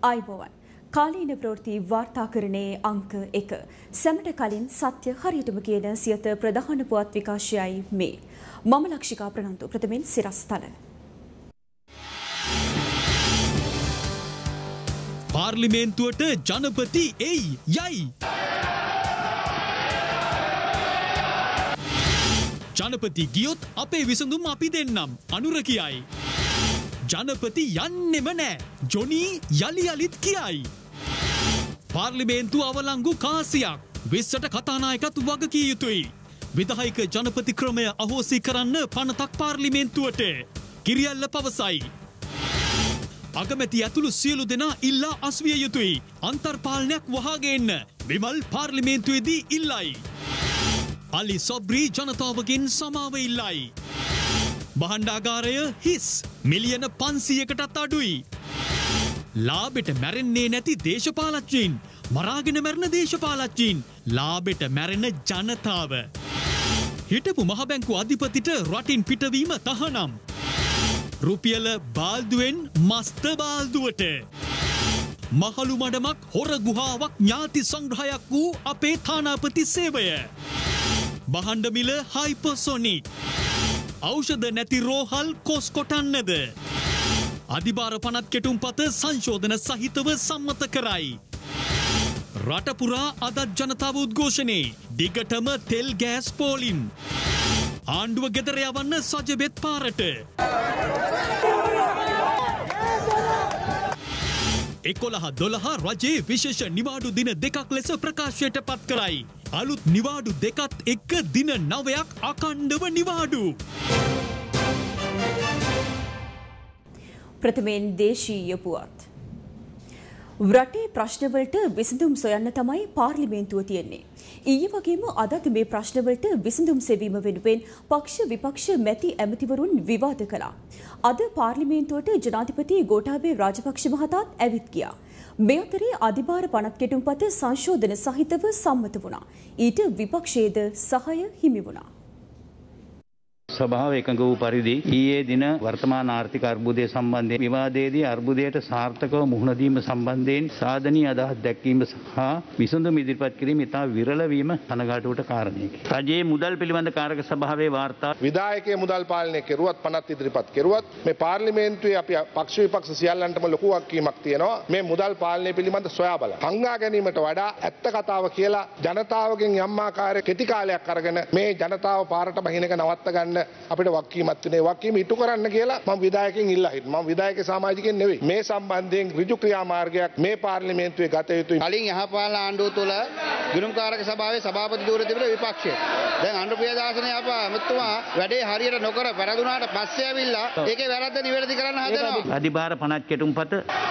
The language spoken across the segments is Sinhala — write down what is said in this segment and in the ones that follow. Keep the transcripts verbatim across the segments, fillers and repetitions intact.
ආයුබෝවන්. කාලීන ප්‍රවෘත්ති වාර්තාකරණයේ අංක එක. සැමට කලින් සත්‍ය හරියටම කියන සියත ප්‍රධාන පුවත් විකාශයයි මේ. මම ලක්ෂිකා ප්‍රනන්දු. ප්‍රථමයෙන් සිරස්තල. පාර්ලිමේන්තුවට ජනපති එයි යයි. ජනපති ගියොත් අපේ විසඳුම් අපි දෙන්නම් අනුර කියයි. ජනපති යන්නෙම නෑ ජොනී යලි යලිත් කියයි. පාර්ලිමේන්තු අවලංගු කාසියක් විස්සට කතානායකත් වගකිය යුතුයි. විධායක ජනපති ක්‍රමය අහෝසි කරන්න පනතක් පාර්ලිමේන්තුවට කිරියල්ල පවසයි. අගමැති ඇතුළු සියලු දෙනා ඉල්ලා අස්විය යුතුයි. අන්තර්පාලනයක් වහාගේන්න විමල් පාර්ලිමේන්තුවේදී ඉල්ලයි. අලි සොබ්‍රී ජනතාවගෙන් සමාව ඉල්ලයි. බහණ්ඩාගාරය හිස් මිලියන පන්සීයකටත් අඩුයි. ලාබෙට මැරෙන්නේ නැති දේශපාලච්චීන් මරාගෙන මැරෙන දේශපාලච්චීන් ලාබෙට මැරෙන ජනතාව. හිටපු මහබැංකු අධිපතිට රටින් පිටවීම තහනම්. රුපියල බාල්දුවෙන් මස්ත බාල්දුවට. මහලු මඩමක් හොර ගුහාවක් ඥාති සංග්‍රහයක් වූ අපේ තානාපති සේවය. බහණ්ඩ මිල හයිපර්සොනික්. ඖෂධ නැති රෝහල් කොස් කොටන්නද. අධිභාර පනත් කෙටුම්පත සංශෝධන සහිතව සම්මත කරයි. රටපුරා අදත් ජනතාව උද්ඝෝෂණේ දිගටම තෙල් ගෑස් පෝලිම්. ආණ්ඩුව ගෙදර යවන්න සජබෙත් පාරට. එකොළහ දොළහ රජයේ විශේෂ නිවාඩු දින දෙකක් ලෙස ප්‍රකාශයට පත් කරයි. අලුත් නිවාඩු දෙකත් එක්ක දින නවයක් අකණ්ඩව නිවාඩු. ප්‍රථමයෙන් දේශීය පුවත්. රටේ ප්‍රශ්නවලට විසඳුම් සොයන්න තමයි පාර්ලිමේන්තුව තියෙන්නේ. ඊයේ වගේම අදත් මේ ප්‍රශ්නවලට විසඳුම් සෙවීම වෙනුවෙන් පක්ෂ විපක්ෂ මැති ඇමතිවරුන් විවාද කළා. අද පාර්ලිමේන්තුවට ජනාධිපති ගෝඨාභය රාජපක්ෂ මහතාත් ඇවිත් ගියා. මේ අතරේ අධිභාර පනත් කෙටුම්පත සංශෝධන සහිතව සම්මත වුණා. ඊට විපක්ෂයේද සහාය හිමි වුණා. සභාව එකඟ වූ පරිදි ඊයේ දින වර්තමාන ආර්ථික අර්බුදය සම්බන්ධයෙන් විවාදයේදී අර්බුදයට සාර්ථකව මුහුණ දීම සම්බන්ධයෙන් සාධනීය අදහස් දැක්වීම සහ විසඳුම් ඉදිරිපත් කිරීම ඉතා විරල වීම කනගාටුවට කාරණයකි. රජයේ මුදල් පිළිබඳ කාරක සභාවේ වාර්තා විධායකයේ මුදල් පාලනය කෙරුවත් පනත් ඉදිරිපත් කෙරුවත් මේ පාර්ලිමේන්තුවේ අපි පක්ෂ විපක්ෂ සියල්ලන්ටම ලොකු වගකීමක් තියෙනවා මේ මුදල් පාලනය පිළිබඳ සොයා බලන්න. හංගා ගැනීමට වඩා ඇත්ත කතාව කියලා ජනතාවගෙන් යම් ආකාරයක කෙටි කාලයක් අරගෙන මේ ජනතාව පාරට බහින එක නවත්ත ගන්න අපිට වක්කීමක් තියෙනවා. වක්කීම ඉටු කරන්න කියලා මම විධායකයන් ඉල්ලා හිටියා. මම විධායක සමාජිකයන් නෙවෙයි. මේ සම්බන්ධයෙන් ඍජු ක්‍රියාමාර්ගයක් මේ පාර්ලිමේන්තුවේ ගත යුතුයි. කලින් යහපාලන ආණ්ඩුව තුළ ගිණුම්කාරක සභාවේ සභාපති ධූර තිබුණ විපක්ෂය. දැන් අනුප්‍රියදාසනේ අපා මෙතුමා වැඩේ හරියට නොකර වැරදුනාට පස්සේ ඇවිල්ලා ඒකේ වැරද්ද නිවැරදි කරන්න හදනවා. අධිභාර පනත් කෙටුම්පත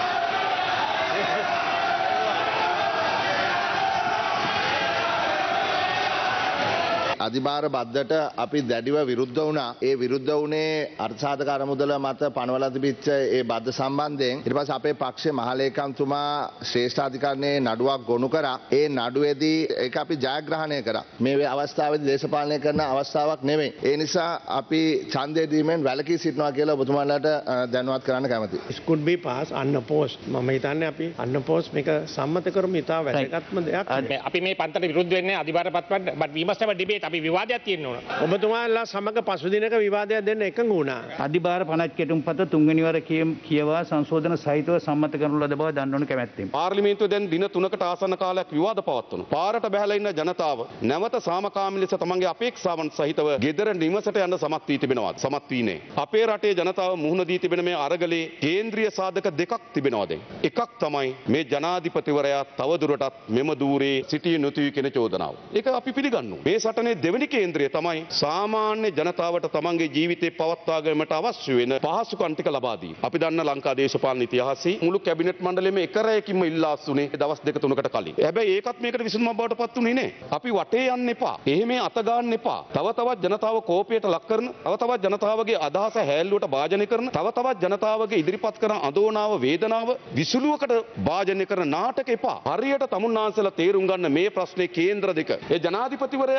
අධිභාර බද්දට අපි දැඩිව විරුද්ධ වුණා. ඒ විරුද්ධ වුණේ අර්ථසාධක අරමුදල මත පනවලා තිබිච්ච ඒ බද්ද සම්බන්ධයෙන්. ඊට පස්සේ අපේ පක්ෂයේ මහලේකම්තුමා ශ්‍රේෂ්ඨාධිකරණයේ නඩුවක් ගොනු කරා. ඒ නඩුවේදී ඒක අපි ජයග්‍රහණය කරා. මේ අවස්ථාවේදී දේශපාලනය කරන අවස්ථාවක් නෙමෙයි. ඒ නිසා අපි ඡන්දය දීමෙන් වැළකී සිටිනවා කියලා ඔබතුමාලාට දැනුවත් කරන්න කැමතියි. It could be passed unopposed. මම හිතන්නේ අපි unopposed මේක සම්මත කරමු. ඉතා වැදගත්ම දෙයක්. අපි මේ පන්තට විරුද්ධ වෙන්නේ අධිභාර පත්‍රයට but we must have a debate. අපි විවාදයක් තියෙන්න ඕන. ඔබතුමාලා සමග පසුදිනක විවාදයක් දෙන්න එකඟ වුණා. අධිභාර පනත් කෙටුම්පත තුන්වෙනි වර කියවා සංශෝධන සහිතව සම්මත කරනු ලද බව දන්වනු කැමැත්තෙමි. පාර්ලිමේන්තුව දැන් දින තුනකට ආසන්න කාලයක් විවාද පවත්වනවා. පාරට බැහැලා ඉන්න ජනතාව නැවත සාමකාමී ලෙස තමන්ගේ අපේක්ෂාවන් සහිතව ගෙදර නිවසට යන්න සමත් වී තිබෙනවා. සමත් වීනේ. අපේ රටේ ජනතාව මුහුණ දී තිබෙන මේ අරගලේ කේන්ද්‍රීය සාධක දෙකක් තිබෙනවා දැන්. එකක් තමයි මේ ජනාධිපතිවරයා තවදුරටත් මෙම දූරේ සිටිය යුතුයි කියන චෝදනාව. ඒක අපි පිළිගන්නවා. මේ සටනේ දෙවෙනි කේන්ද්‍රය තමයි සාමාන්‍ය ජනතාවට තමන්ගේ ජීවිතේ පවත්වා ගැනීමට අවශ්‍ය වෙන පහසුකම් ටික ලබා දීම. අපි දන්න ලංකා දේශපාලන ඉතිහාසයේ මුළු කැබිනට් මණ්ඩලයේම එක රැයකින්ම ඉල්ලා අස්සුනේ දවස් දෙක තුනකට කලින්. හැබැයි ඒකත් මේකට විසඳුමක් බවට පත් උනේ නෑ. අපි වටේ යන්න එපා. එහෙම අත ගන්න එපා. තව තවත් ජනතාව කෝපයට ලක් කරන, තව තවත් ජනතාවගේ අදහස හැල්ලුවට භාජනය කරන, තව තවත් ජනතාවගේ ඉදිරිපත් කරන අඳෝනාව වේදනාව විසුලුවකට භාජනය කරන නාටක එපා. හරියට තමුන්නාන්සලා තේරුම් ගන්න මේ ප්‍රශ්නේ කේන්ද්‍ර දෙක. ඒ ජනාධිපතිවරයා මේ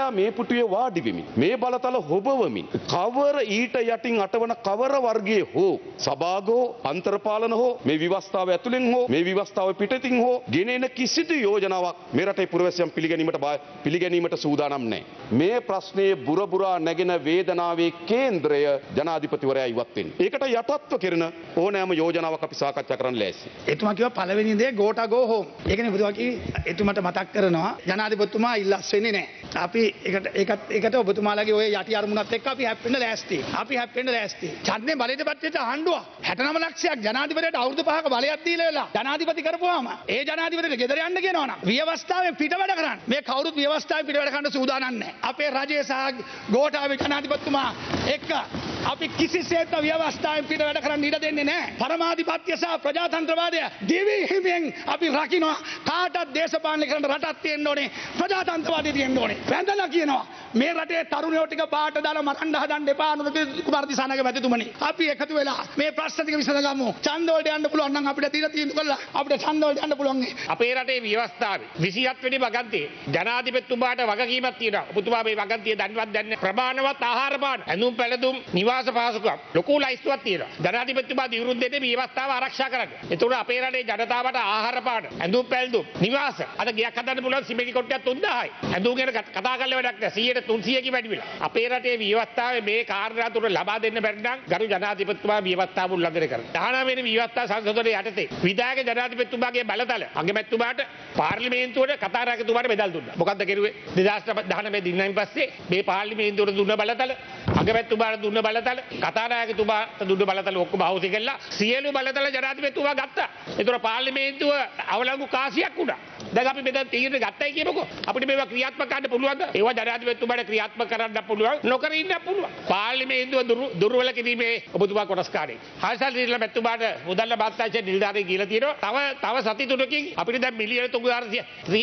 පුටුවේ වාඩි වෙමින් මේ බලතල හොබවමින් කවර ඊට යටින් අටවන කවර වර්ගයේ හෝ සභාගෝ අන්තර්පාලන හෝ මේ විවස්ථාව ඇතුළෙන් හෝ මේ විවස්ථාව පිටතින් හෝ ගෙනෙන කිසිදු යෝජනාවක් මේ රටේ පුරවැසියන් පිළිගැනීමට පිළිගැනීමට සූදානම් නැහැ. මේ ප්‍රශ්නයේ බුරබුරා නැගෙන වේදනාවේ කේන්ද්‍රය ජනාධිපතිවරයා ඉවත් වෙන්න. ඒකට යටත්ව කරන ඕනෑම යෝජනාවක් අපි සාකච්ඡා කරන්න ලෑස්ති. එතුමා කිව්වා පළවෙනි දේ ගෝටා ගෝ හෝම්. ඒකනේ බුදුහා කිව්වේ එතුමාට මතක් කරනවා ජනාධිපතිතුමා ඉල්ලස් වෙන්නේ නැහැ. අපි ඒකට ඒකත් ඒකට ඔබතුමාලාගේ ඔය යටි අරමුණත් එක්ක අපි හැප්පෙන්න ලෑස්ති. අපි හැප්පෙන්න ලෑස්ති. ඡන්දේ බලයට පත්වෙච්ච ආණ්ඩුව හැටනම ලක්ෂයක් ජනාධිපතියට අවුරුදු පහක බලයක් දීලා වෙලා ජනාධිපති කරපුවාම ඒ ජනාධිපතිට ගෙදර යන්න කියනවනම් ව්‍යවස්ථාවේ පිට වැඩ කරන්න. මේ කවුරුත් ව්‍යවස්ථාවේ පිට වැඩ කරන්න සූදානම් නැහැ. අපේ රජයේ සහ ගෝඨාභය ජනාධිපතිතුමා එක්ක අපි කිසිසේත් ව්‍යවස්ථාවෙන් පිට වැඩ කරන්න ඉඩ දෙන්නේ නැහැ. පරමාධිපත්‍ය සහ ප්‍රජාතන්ත්‍රවාදය දිවි හිමියෙන් අපි රකින්නවා. කාටත් දේශපාලනය කරන්න රටක් තියෙන්න ඕනේ. ප්‍රජාතන්ත්‍රවාදය තියෙන්න ඕනේ. වැඳලා කියනවා මේ රටේ තරුණයෝ ටික පාට දාලා මරන්න හදන්න එපා නුරුක කුමාර දිසානාගේ මැතිතුමනි. අපි එකතු වෙලා මේ ප්‍රශ්න ටික විසඳගමු. ඡන්ද වලට යන්න පුළුවන් නම් අපිට දීලා තියෙන කළා අපිට ඡන්ද වලට යන්න පුළුවන්. අපේ රටේ ව්‍යවස්ථාවේ විසිහත් වෙනි වගන්තියේ ජනාධිපතිතුමාට වගකීමක් තියෙනවා. ඔබතුමා මේ වගන්තිය දන්නවත් දැන්නේ ප්‍රමාණවත් ආහාර පාන ඇඳුම් පැළඳුම් නිවාස පහසුකම් ලොකු ලයිස්තුවක් තියෙනවා. ජනාධිපතිතුමා දිවුරුද්දේදී මේ ව්‍යවස්ථාව ආරක්ෂා කරන්න. ඒතකොට අපේ රටේ ජනතාවට ආහාර පාන ඇඳුම් පැළඳුම් නිවාස අද ගියක් හදන්න පුළුවන් සිමෙන්ති කොට්ටයක් තුන්දාහයි. ඇඳුම් ගැන කතා කරලා වැඩක් නැහැ. සීයට තුන්සියකින් වැඩි වෙලා. අපේ රටේ ව්‍යවස්ථාවේ මේ කාර්යය තුර ලබා දෙන්න බැරි නම් ගරු ජනාධිපතිතුමා ව්‍යවස්ථාව උල්ලංඝනය කරනවා. දහනවය වෙනි ව්‍යවස්ථා සංශෝධනයේ යටතේ විධායක ජනාධිපතිතුමාගේ බලතල අගමැතිතුමාට පාර්ලිමේන්තුවට කතානායකතුමාට බෙදල් දුන්නා. මොකද්ද කෙරුවේ? දෙදාස් දහනවය දිනයින් පස්සේ මේ පාර්ලිමේන්තුවට දුන්න බලතල අගමැතිතුමාට දුන්න බලතල කතානායකතුමාට දුන්න බලතල ඔක්කොම අවසි කළා. සියලු බලතල ජනාධිපතිතුමා ගත්තා. ඒතර පාර්ලිමේන්තුව අවලංගු කාසියක් වුණා. දැන් අපි මෙතන තීරණ ගත්තයි කියමුකෝ. අපිට මේවා ක්‍රියාත්මක කරන්න පුළුවන්ද? ඒවා ජනාධිපතිතුමාට ක්‍රියාත්මක කරන්න පුළුවන්. නොකර ඉන්න පුළුවන්. පාර්ලිමේන්තුව දුර්වල කිරීමේ ඔබතුමා කොටස්කාරයෙක්. හර්ෂල් රීලා මෙතුමාට මුදල් බාත්තාචේ නිලධාරී කියලා තියෙනවා. තව තව සති තුනකින් අපිට දැන් මිලියන තුන්දාහය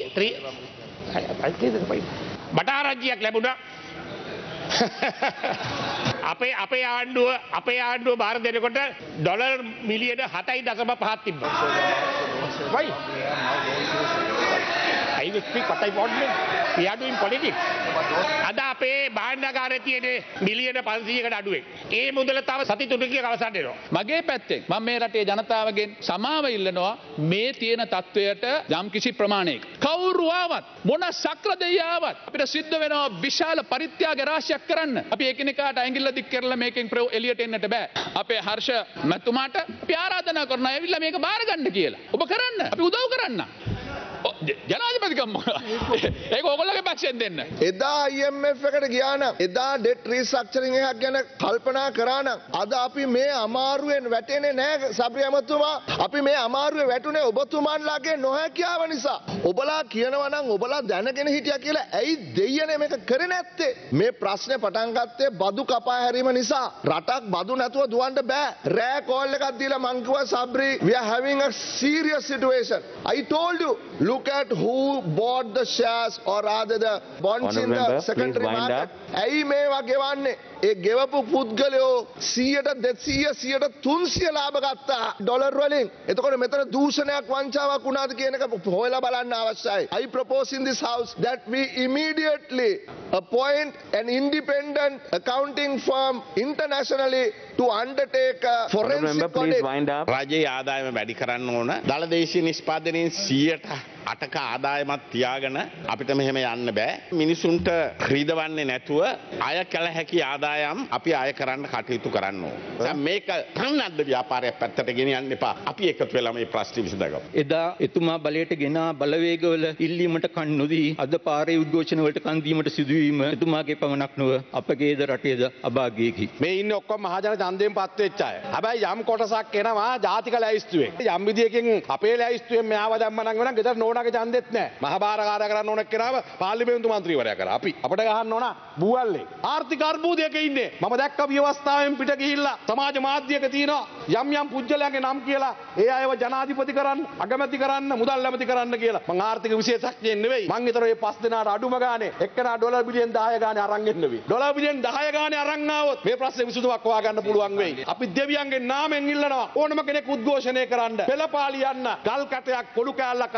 බටාරජ්‍යයක් ලැබුණා. අපේ අපේ ආණ්ඩුව අපේ ආණ්ඩුව බාර දෙනකොට ඩොලර් මිලියන හතයි දශම පහක් තිබ්බා. Why? I will speak what I want. We are doing politics. අද අපේ භාණ්ඩාගාරයේ තියෙන මිලියන පන්සීයකට අඩුවෙන් ඒ මුදල තව සති තුනකින් අවසන් වෙනවා. මගේ පැත්තෙන් මම මේ රටේ ජනතාවගෙන් සමාව ඉල්ලනවා මේ තියෙන තත්වයට යම් කිසි ප්‍රමාණයක. කවුරු ආවත් මොන සක්‍ර දෙයියාවත් අපිට සිද්ධ වෙනවා විශාල පරිත්‍යාග රාශියක් කරන්න. අපි එකිනෙකාට ඇඟිල්ල දික් කරලා මේකෙන් එළියට එන්නට බෑ. අපේ හර්ෂ මැතිතුමාට අපි ආරාධනා කරනවා ඇවිල්ලා මේක බාර ගන්න කියලා. ඔබ කරන්න. අපි උදව් කරන්න. ජනාධිපතිකම් ඒක ඕගොල්ලෝගේ පැත්තෙන් දෙන්න. එදා I M F එකට ගියා නම් එදා ඩෙට් රීස්ට්‍රක්චරින් එකක් ගැන කල්පනා කරා නම් අද අපි මේ අමාරුවෙන් වැටෙන්නේ නැහැ සබ්‍රි අමතුමා. අපි මේ අමාරුවේ වැටුනේ ඔබතුමාන්ලාගේ නොහැකියාව නිසා. ඔබලා කියනවා නම් ඔබලා දැනගෙන හිටියා කියලා ඇයි දෙයියනේ මේක කරේ නැත්තේ? මේ ප්‍රශ්නේ පටන් ගත්තේ බදු කපා හැරීම නිසා. රටක් බදු නැතුව දුවන්න බෑ. රෑ කෝල් එකක් දීලා මං කිව්වා Sabry we are having a serious situation. I told you look at who bought the shares or rather the bonds in the secondary market. ඇයි මේවා ගෙවන්නේ? ඒ ගෙවපු පුද්ගලයෝ සියයට දෙසීය සියයට තුන්සිය ලාභ ගත්තා ඩොලර් වලින්. එතකොට මෙතන දූෂණයක් වංචාවක් වුණාද කියන එක හොයලා බලන්න අවශ්‍යයි. I propose in this house that we immediately appoint an independent accounting firm internationally to undertake a forensic audit. රජයේ ආදායම වැඩි කරන්න ඕන. දළදේශීය නිෂ්පාදනයෙන් සියයට අටක ආදායමක් තියාගෙන අපිට මෙහෙම යන්න බෑ. මිනිසුන්ට ක්‍රීඩවන්නේ නැතුව අය කළ හැකි ආදායම් අපි අය කරන්න කටයුතු කරන්න ඕන. දැන් මේක කන්නද්ද ව්‍යාපාරයක් පැත්තට ගෙනියන්න එපා. අපි එකතු වෙලා මේ ප්‍රශ්න විසඳගමු. එදා එතුමා බලයට ගෙන බලවේගවල ඉල්ලීමට කන් නොදී අද පාරේ උද්ඝෝෂණ වලට කන් දීමට සිදුවීම එතුමාගේ පමණක් නොව අපගේද රටේද අභාග්‍යයකි. මේ ඉන්නේ ඔක්කොම මහජන ඡන්දයෙන් පත් වෙච්ච අය. හැබැයි යම් කොටසක් එනවා ජාතික ලැයිස්තුවෙන්. යම් විදියකින් අපේ ලැයිස්තුවෙන් මෙයාව දැම්ම නම් වෙන ගෙදර නෝනාගේ ඡන්දෙත් නැහැ. මහබාරකාරය කරන්න ඕන කෙනාව පාර්ලිමේන්තු මන්ත්‍රීවරයා කරා. අපි අපිට ගහන්න ඕන බූවල්ලේ. ආර්ථික අර්බුදයක ඉන්නේ. මම දැක්ක ව්‍යවස්ථාවෙන් පිට ගිහිල්ලා සමාජ මාධ්‍යයක තියෙනවා යම් යම් පුජ්‍යලයන්ගේ නම් කියලා ඒ අයව ජනාධිපති කරන්න, අගමැති කරන්න, මුදල් ඇමති කරන්න කියලා. මං ආර්ථික විශේෂඥයෙක් නෙවෙයි. මං ඊතර මේ පස් දෙනාට අඩුම ගානේ එක්කෙනා ඩොලර් බිලියන් දහය ගානේ අරන් එන්න වෙයි. ඩොලර් බිලියන් දහය ගානේ අරන් ආවොත් මේ ප්‍රශ්නේ විසඳුමක් හොයාගන්න පුළුවන් වෙයි. අපි දෙවියන්ගේ නාමයෙන් ඉල්ලනවා ඕනම කෙනෙක් උද්ඝෝෂණය කරන්න, පෙළපාලි යන්න, ගල් කැටයක් පොඩු කෑල්ලක් අතර ගන්න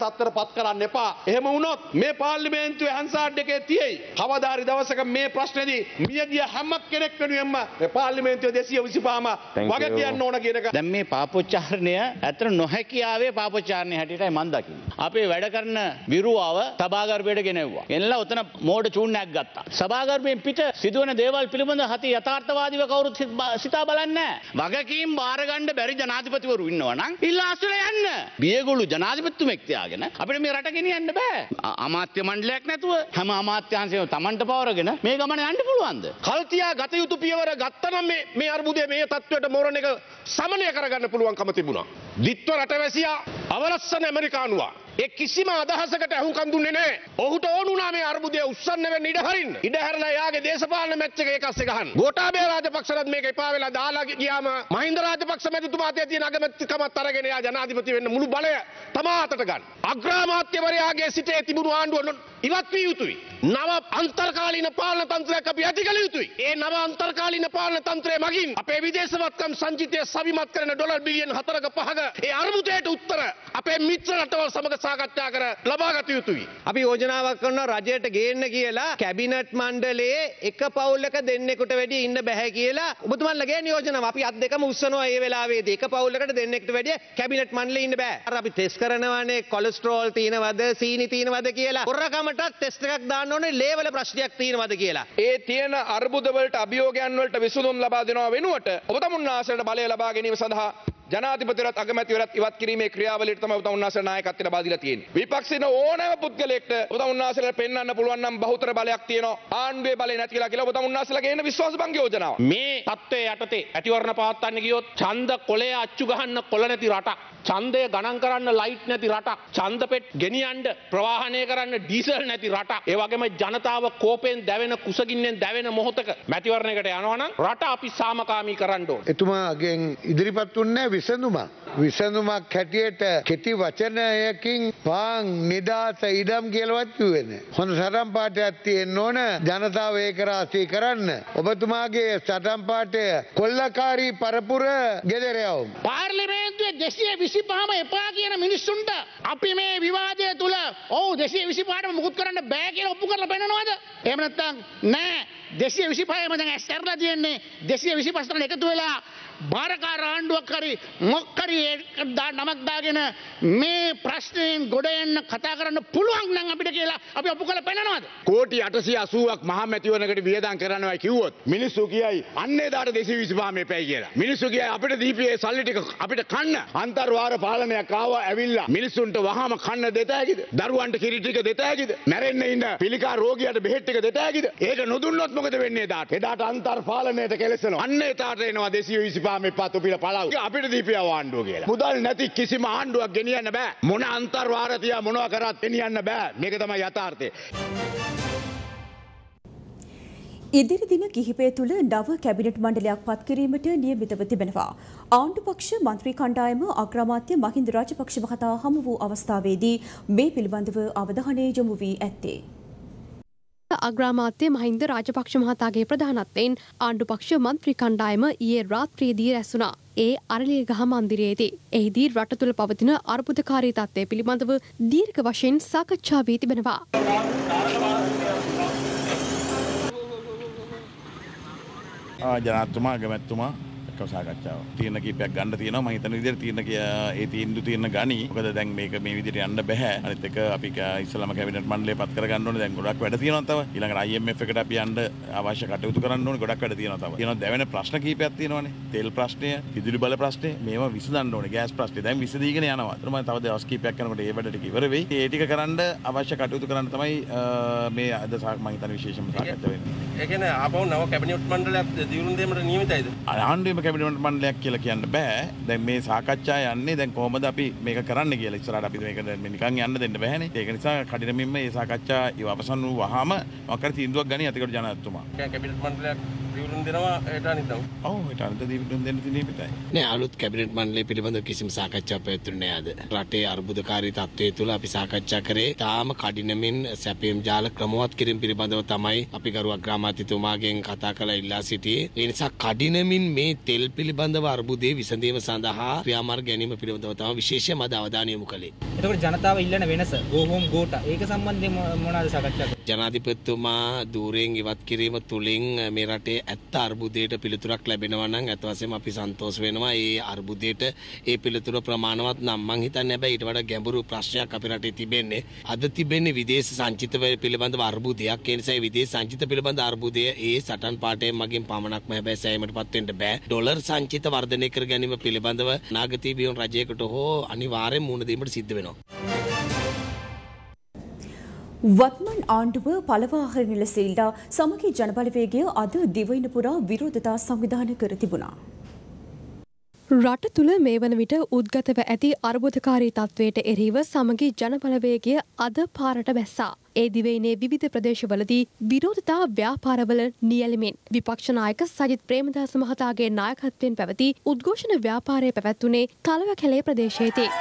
තත්ත්වයට පත් කරන්න එපා. එහෙම වුණොත් මේ පාර්ලිමේන්තුවේ හන්සාඩ් එකේ තියෙයි. කවදාරි දවසක මේ ප්‍රශ්නේදී මියගිය හැම කෙනෙක් වෙනුවෙන්ම මේ පාර්ලිමේන්තුවේ දෙසිය විසිපහම වග කියන්න ඕන කියන එක. දැන් මේ පාපොච්චාරණය ඇත්තට නොහැකියාවේ පාපොච්චාරණය හැටියටයි මම දකින්නේ. අපේ වැඩ කරන විරුවාව සභාගර්භයට ගෙනෙව්වා. එන්නලා උතන මෝඩ චූන්නයක් ගත්තා. සභාගර්භයෙන් පිට සිදුවන දේවල් පිළිබඳ හති යථාර්ථවාදීව කවුරුත් සිතා බලන්නේ නැහැ. වගකීම් බාර ගන්න බැරි ජනාධිපතිවරු ඉන්නවා නම් ඉල්ලාසුර යන්න. බියගොළු ජනාධිපතිතුමෙක් තියාගෙන අපිට මේ රට ගෙනියන්න බෑ. අමාත්‍ය මණ්ඩලයක් නැතුව හැම අමාත්‍යාංශයම Tamanට පවරගෙන මේ ගමන යන්න පුළුවන්ද? කල්තියා ගත යුතු පියවර ගත්තනම් මේ මේ අර්බුදයේ මේ තත්ත්වයට මෝරණ එක සමනය කරගන්න පුළුවන්කම තිබුණා. දිත්ව රටවැසියා අවලස්සන ඇමරිකානුවා ඒ කිසිම අදහසකට අහුම්කම් දුන්නේ නැහැ. ඔහුට ඕන වුණා මේ අර්බුදය උස්සන්න වෙන්න ඉඩ හරින්න. ඉඩ හැරලා යාගේ දේශපාලන මැච් එක ඒකස්සේ ගහන්න. ගෝඨාභය රාජපක්ෂලත් මේක එපා වෙලා දාලා ගියාම මහින්ද රාජපක්ෂ මැතිතුමා අතේ තියෙන අගමැතිකමත් අරගෙන යා ජනාධිපති වෙන්න මුළු බලය තමා අතට ගන්න. අග්‍රාමාත්‍යවරයාගේ සිටේ තිබුණු ආණ්ඩුව ඉවත් විය යුතුයි. නව අන්තර්කාලීන පාලන තන්ත්‍රයක් අපි ඇති කළ යුතුයි. ඒ නව අන්තර්කාලීන පාලන තන්ත්‍රය මගින් අපේ විදේශවත්කම් සංචිතය සවිමත් කරන ඩොලර් බිලියන් හතරක පහක ඒ අර්බුදයට උත්තර අපේ මිත්‍ර රටවල් සමග සාකච්ඡා කර ලබා ගත යුතුයි. අපි යෝජනාවක් කරනවා රජයට ගේන්න කියලා කැබිනට් මණ්ඩලයේ එක පවුලක දෙන්නෙකුට වැඩිය ඉන්න බෑ කියලා ඔබතුමන්ලා ගේන යෝජනාව අපි අත් දෙකම උස්සනවා ඒ වෙලාවේදී එක පවුලකට දෙන්නෙකුට වැඩිය කැබිනට් මණ්ඩලයේ ඉන්න බෑ. අර අපි ටෙස්ට් කරනවානේ කොලෙස්ටරෝල් තියෙනවද සීනි තියෙනවද කියලා. හොරකමටත් ටෙස්ට් එකක් දාන්න ඕනේ ලේවල ප්‍රශ්නයක් තියෙනවද කියලා. ඒ තියෙන අර්බුද වලට අභියෝගයන් වලට විසඳුම් ලබා දෙනවා වෙනුවට ඔබ තමුන්නාසලට බලය ලබා ගැනීම සඳහා ජනාධිපතිවරත් අගමැතිවරත් ඉවත් කිරීමේ ක්‍රියාවලියට තමයි ඔබ තමුන්නාසල නායකත්වයට ලබා දීලා තියෙන්නේ. විපක්ෂින ඕනෑම පුද්ගලයෙක්ට ඔබ තමුන්නාසලට පෙන්වන්න පුළුවන් නම් බහුතර බලයක් තියෙනවා. ආණ්ඩුවේ බලය නැති කියලා කියලා ඔබ තමුන්නාසලගේ එන විශ්වාසභංග යෝජනාව. මේ තත්ත්වයේ යටතේ ඇතිවරණ පවත්වන්න ගියොත් ඡන්ද කොලේ අච්චු ගහන්න කොළ නැති රටක්. ඡන්දය ගණන් කරන්න ලයිට් නැති රටක්. ඡන්ද පෙට් ගෙනියන්න ප්‍රවාහනය කරන්න ඩීසල් නැති රටක්. ඒ වගේම ජනතාව කෝපෙන් දැවෙන කුසගින්නෙන් දැවෙන මොහොතක මැතිවරණයකට යනවා නම් රට අපි සාමකාමී කරන්න ඕන. එතුමාගෙන් ඉදිරිපත් වුණේ විසඳුමක්. විසඳුමක් හැටියට කෙටි වචනයකින් පාන් නිදාස ඉඩම් කියලාවත් කිව්වේ නැහැ. හොඳ සටන් පාඨයක් තියෙන්න ඕන ජනතාව ඒක රාශී කරන්න. ඔබතුමාගේ සටන් පාඨය කොල්ලකාරී පරපුර ගෙදරයවම්. පාර්ලිමේන්තුවේ දෙසිය විසිපහම එපා කියන මිනිස්සුන්ට අපි මේ විවාදය තුල ඔව් දෙසිය විසිපහටම මුකුත් කරන්න බෑ කියලා ඔප්පු කරලා පෙන්නනවද? එහෙම නැත්නම් නෑ දෙසිය විසිපහම දැන් ඇස්තරලා තියෙන්නේ දෙසිය විසිපහට එකතු වෙලා භාරකාර ආණ්ඩුවක් හරි මොක් හරි නමක් දාගෙන මේ ප්‍රශ්නයෙන් ගොඩ එන්න කතා කරන්න පුළුවන් නම් අපිට කියලා අපි ඔප්පු කරලා පෙන්නනවද? කෝටි අටසිය අසූවක් මහා මැතිවරණයකට වියදම් කරනවා කිව්වොත් මිනිස්සු කියයි අන්නේ දාට දෙසිය විසිපහ මේපැයි කියලා. මිනිස්සු කියයි අපිට දීපේ සල්ලි ටික අපිට කන්න අන්තර්වාර පාලනයක් ආවා ඇවිල්ලා මිනිස්සුන්ට වහාම කන්න දෙත හැකිද? දරුවන්ට කිරි ටික දෙත හැකිද? මැරෙන්න ඉන්න පිළිකා රෝගියාට බෙහෙත් ටික දෙත හැකිද? ඒක නොදුන්නොත් මොකද වෙන්නේ එදාට? එදාට අන්තර් පාලනයට කෙලසෙනවා. අන්න එදාට එනවා දෙසිය විසිපහ මේපා තුපිල පළව. අපිට දීපියව ආණ්ඩුව කියලා. මුදල් නැති කිසිම ආණ්ඩුවක් ගෙනියන්න බෑ. මොන අන්තර්වාර තියා මොනවා කරත් ගෙනියන්න බෑ. මේක තමයි යථාර්ථය. ඉදිරි දින කිහිපය තුළ නව කැබිනට් මණ්ඩලයක් පත් කිරීමට නියමිතව තිබෙනවා. ආණ්ඩු පක්ෂ මන්ත්‍රී කණ්ඩායම අග්‍රාමාත්‍ය මහින්ද රාජපක්ෂ මහතා හමු වූ අවස්ථාවේදී මේ පිළිබඳව අවධානය යොමු වී ඇත්තේ. අග්‍රාමාත්‍ය මහින්ද රාජපක්ෂ මහතාගේ ප්‍රධානත්වයෙන් ආණ්ඩු පක්ෂ මන්ත්‍රී කණ්ඩායම ඊයේ රාත්‍රියේදී රැස්වුණා. ඒ අරලියගහ මන්දිරයේදී. එහිදී රට තුළ පවතින අර්බුදකාරී තත්ත්වය පිළිබඳව දීර්ඝ වශයෙන් සාකච්ඡා වී තිබෙනවා. ජනාධිපතිතුමා අගමැතිතුමා එක්ක සාකච්ඡාව. තීරණ කීපයක් ගන්න තියෙනවා. මම හිතන විදිහට තීරණ ඒ තීන්දුව තීරණ ගනි. මොකද දැන් මේක මේ විදිහට යන්න බෑ. අනිත් එක අපි ඉස්සලම කැබිනට් මණ්ඩලය පත් කර ගන්න ඕනේ. දැන් ගොඩක් වැඩ තියෙනවා තව. ඊළඟට I M F එකට අපි යන්න අවශ්‍ය කටයුතු කරන්න ඕනේ. ගොඩක් වැඩ තියෙනවා තව. තියෙනවා දැවෙන ප්‍රශ්න කීපයක් තියෙනවානේ. තෙල් ප්‍රශ්නය, විදුලි බල ප්‍රශ්නය, මේවා විසඳන්න ඕනේ. ගෑස් ප්‍රශ්නේ දැන් විසඳීගෙන යනවා. ඒතරම තව දවස් කීපයක් යනකොට ඒ වැඩ ටික ඉවර වෙයි. ඒ ටික කරන්න අවශ්‍ය කටයුතු කරන්න තමයි මේ අද මම හිතන්නේ විශේෂම සාකච්ඡා වෙන්නේ. ඒ කියන්නේ ආපහු නව කැබිනට් මණ්ඩලයක් දියුණු දෙීමට නියමිතයිද? ආණ්ඩුවේම කැබිනට් මණ්ඩලයක් කියලා කියන්න බෑ. දැන් මේ සාකච්ඡා යන්නේ දැන් කොහොමද අපි මේක කරන්න කියලා. ඉස්සරහට අපි මේක නිකන් යන්න දෙන්න බෑනේ. ඒක නිසා කඩිනමින්ම මේ සාකච්ඡා ඉව අවසන් වූ වහාම මොකක්ද තීන්දුවක් ගනි අතිගොඩ ජනාධිපතිතුමා. කැබිනට් මණ්ඩලයක් දිවුරුම් දෙනවා ඒට අනිද්දා. ඔව් ඒට අනිද්දා දිවුරුම් දෙන්න තියෙන පිටයි. නෑ අලුත් කැබිනට් මණ්ඩලය පිළිබඳව කිසිම සාකච්ඡාවක් පැවැත්වුණේ නෑ අද. රටේ අර්බුදකාරී තත්ත්වය තුළ අපි සාකච්ඡා කරේ තාම කඩිනමින් සැපීම් ජාල ක්‍රමවත් කිරීම පිළිබඳව තමයි අපි ගරු අග්‍රාමාත්‍යතුමාගෙන් කතා කරලා ඉල්ලා සිටියේ. ඒ නිසා කඩිනමින් මේ තෙල් පිළිබඳව අර්බුදයේ විසඳීම සඳහා ක්‍රියාමාර්ග ගැනීම පිළිබඳව තමයි විශේෂයෙන්ම අද අවධානය යොමු කළේ. එතකොට ජනතාව ඉල්ලන වෙනස go home ගෝට ඒක සම්බන්ධයෙන් මොනවාද සාකච්ඡා කරන්නේ? ජනාධිපතිතුමා ධූරයෙන් ඉවත් කිරීම තුළින් මේ රටේ ඇත්ත අර්බුදයට පිළිතුරක් ලැබෙනවා නම් අත් වශයෙන්ම අපි සන්තෝෂ වෙනවා. ඒ අර්බුදයට ඒ පිළිතුර ප්‍රමාණවත් නම් මං හිතන්නේ හැබැයි ඊට වඩා ගැඹුරු ප්‍රශ්නයක් අපේ රටේ තිබෙන්නේ. අද තිබෙන්නේ විදේශ සංචිත පිළිබඳව අර්බුදයක්. ඒ නිසා විදේශ සංචිත පිළිබඳ අර්බුදය ඒ සටන් පාඨයෙන් මගින් පමණක්ම හැබැයි සෑයීමටපත් වෙන්න බෑ. ඩොලර් සංචිත වර්ධනය කර ගැනීම පිළිබඳව නාගතී බියුන් රජයකට හෝ අනිවාර්යෙන් මුහුණ දීමට සිද්ධ වෙනවා. වත්මන් ආණ්ඩුව පළවාහන නිල සීල්ලා සමගි ජනබලවේගය අද දිවයින පුරා විරෝධතා සංවිධානය කර තිබුණා. රට තුළ මේ වන විට උද්ගතව ඇති අර්බුදකාරී තත්ත්වයට එරෙහිව සමගි ජනබලවේගය අද පාරට බැස්සා. ඒ දිවයිනේ විවිධ ප්‍රදේශවලදී විරෝධතා ව්‍යාපාරවල නියැලෙමින් විපක්ෂ නායක සජිත් ප්‍රේමදාස මහතාගේ නායකත්වයෙන් පැවති උද්ඝෝෂණ ව්‍යාපාරය පැවැත්වුණේ කලවකැලේ ප්‍රදේශයේදී.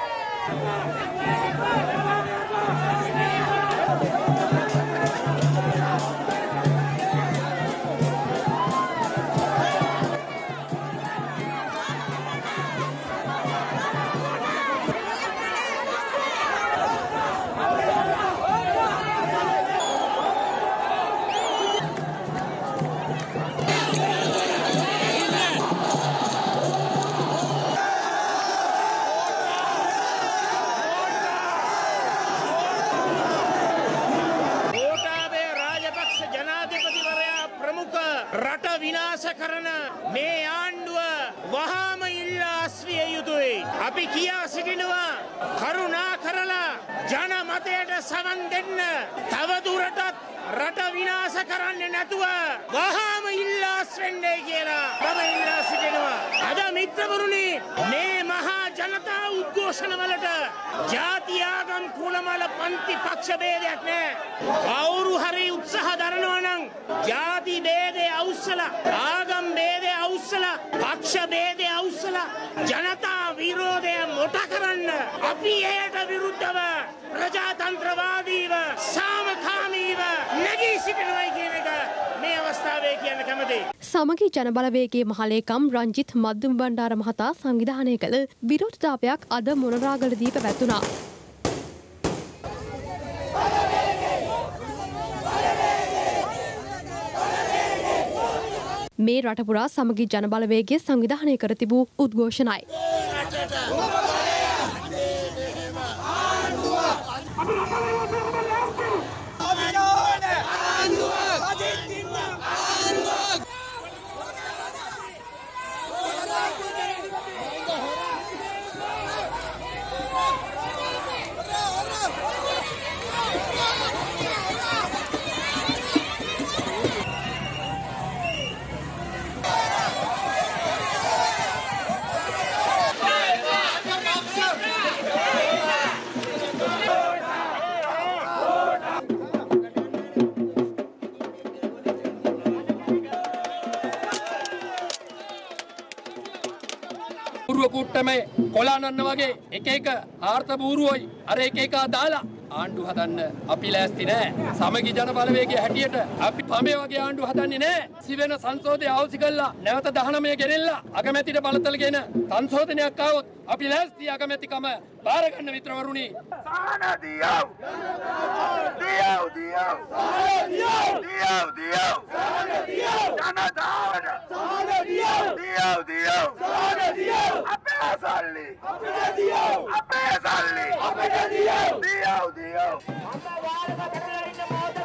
රට විනාශ කරන මේ ආණ්ඩුව වහාම ඉල්ලා අස්විය යුතුයි. අපි කියා සිටිනවා කරුණා කරලා ජනමතයට සවන් දෙන්න. තවදුරටත් රට විනාශ කරන්නේ නැතුව වහාම ඉල්ලා අස්වෙන්නේ කියලා මම ඉල්ලා සිටිනවා. අද මිත්‍රවරුනි මේ මහා ජනතා උද්ඝෝෂණ වලට ජාති ආගම් කුලමල පන්ති පක්ෂ ભેදයක් නැහැ. කවුරු හරි උත්සාහ දරනවා නම් ජාති ભેදේ අවුස්සලා ආගම් ભેදේ අවුස්සලා පක්ෂ ભેදේ අවුස්සලා ජනතා විරෝධය මොට කරන්න අපි එයට විරුද්ධව ප්‍රජාතන්ත්‍රවාදීව සාමකාමීව නැගී සිටිනවා කියන එක මේ අවස්ථාවේ කියන්න කැමතියි. සමගි ජනබලවේගයේ මහලේකම් රංජිත් මද්දුම් බණ්ඩාර මහතා සංවිධානය කළ විරෝධතාවයක් අද මොනරාගලදී පැවැත්වුණා. මේ රටපුරා සමගි ජනබලවේගය සංවිධානය කර තිබූ උද්ඝෝෂණයි. කුට්ටමේ කොලානන්න වගේ එක එක ආර්ථ බූරුවයි අර එක එක දාලා ආණ්ඩු හදන්න අපි ලෑස්ති නෑ. සමගි ජන බලවේගයේ හැටියට අපි පමේ වගේ ආණ්ඩු හදන්නේ නෑ. සිවෙන සංසෝධය අවසි කළා නැවත දහනමය ගෙනෙල්ලා අගමැතිට බලතලගෙන සංශෝධනයක් ආවොත් අපි ලෑස්ති අගමැතිකම බාර ගන්න මිත්‍රවරුනි. සානදියව දියව දියව සානදියව දියව දියව සානදියව ජනතාවට සානදියව දියව දියව සානදියව අපේ සල්ලි අපේ දියව අපේ සල්ලි අපේ දියව දියව දියව අම්ම වාරක කරලා ඉන්න මොකද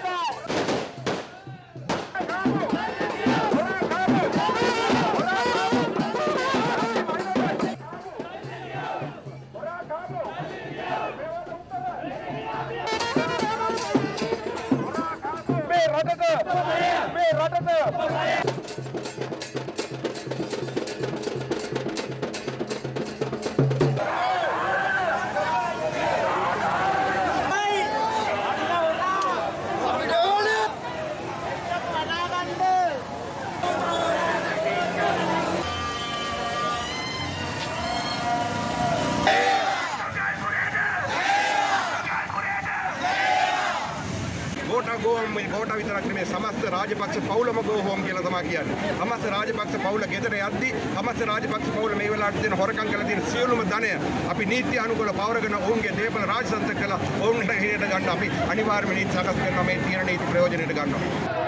මේ රටට ජනතාව විතරක් නෙමෙයි සමස්ත රාජපක්ෂ පවුලම go home කියලා තමයි කියන්නේ. සමස්ත රාජපක්ෂ පවුල ගෙදර යද්දී සමස්ත රාජපක්ෂ පවුල මේ වෙලාවට දෙන හොරකම් කරලා තියෙන සියලුම ධනය අපි නීති අනුකූලව පවරගෙන ඔවුන්ගේ දේපල රාජසන්තක කළා ඔවුන්ට හිරට ගන්න අපි අනිවාර්යයෙන්ම නීති සකස් කරනවා මේ තීරණ නීති ප්‍රයෝජනෙට ගන්නවා.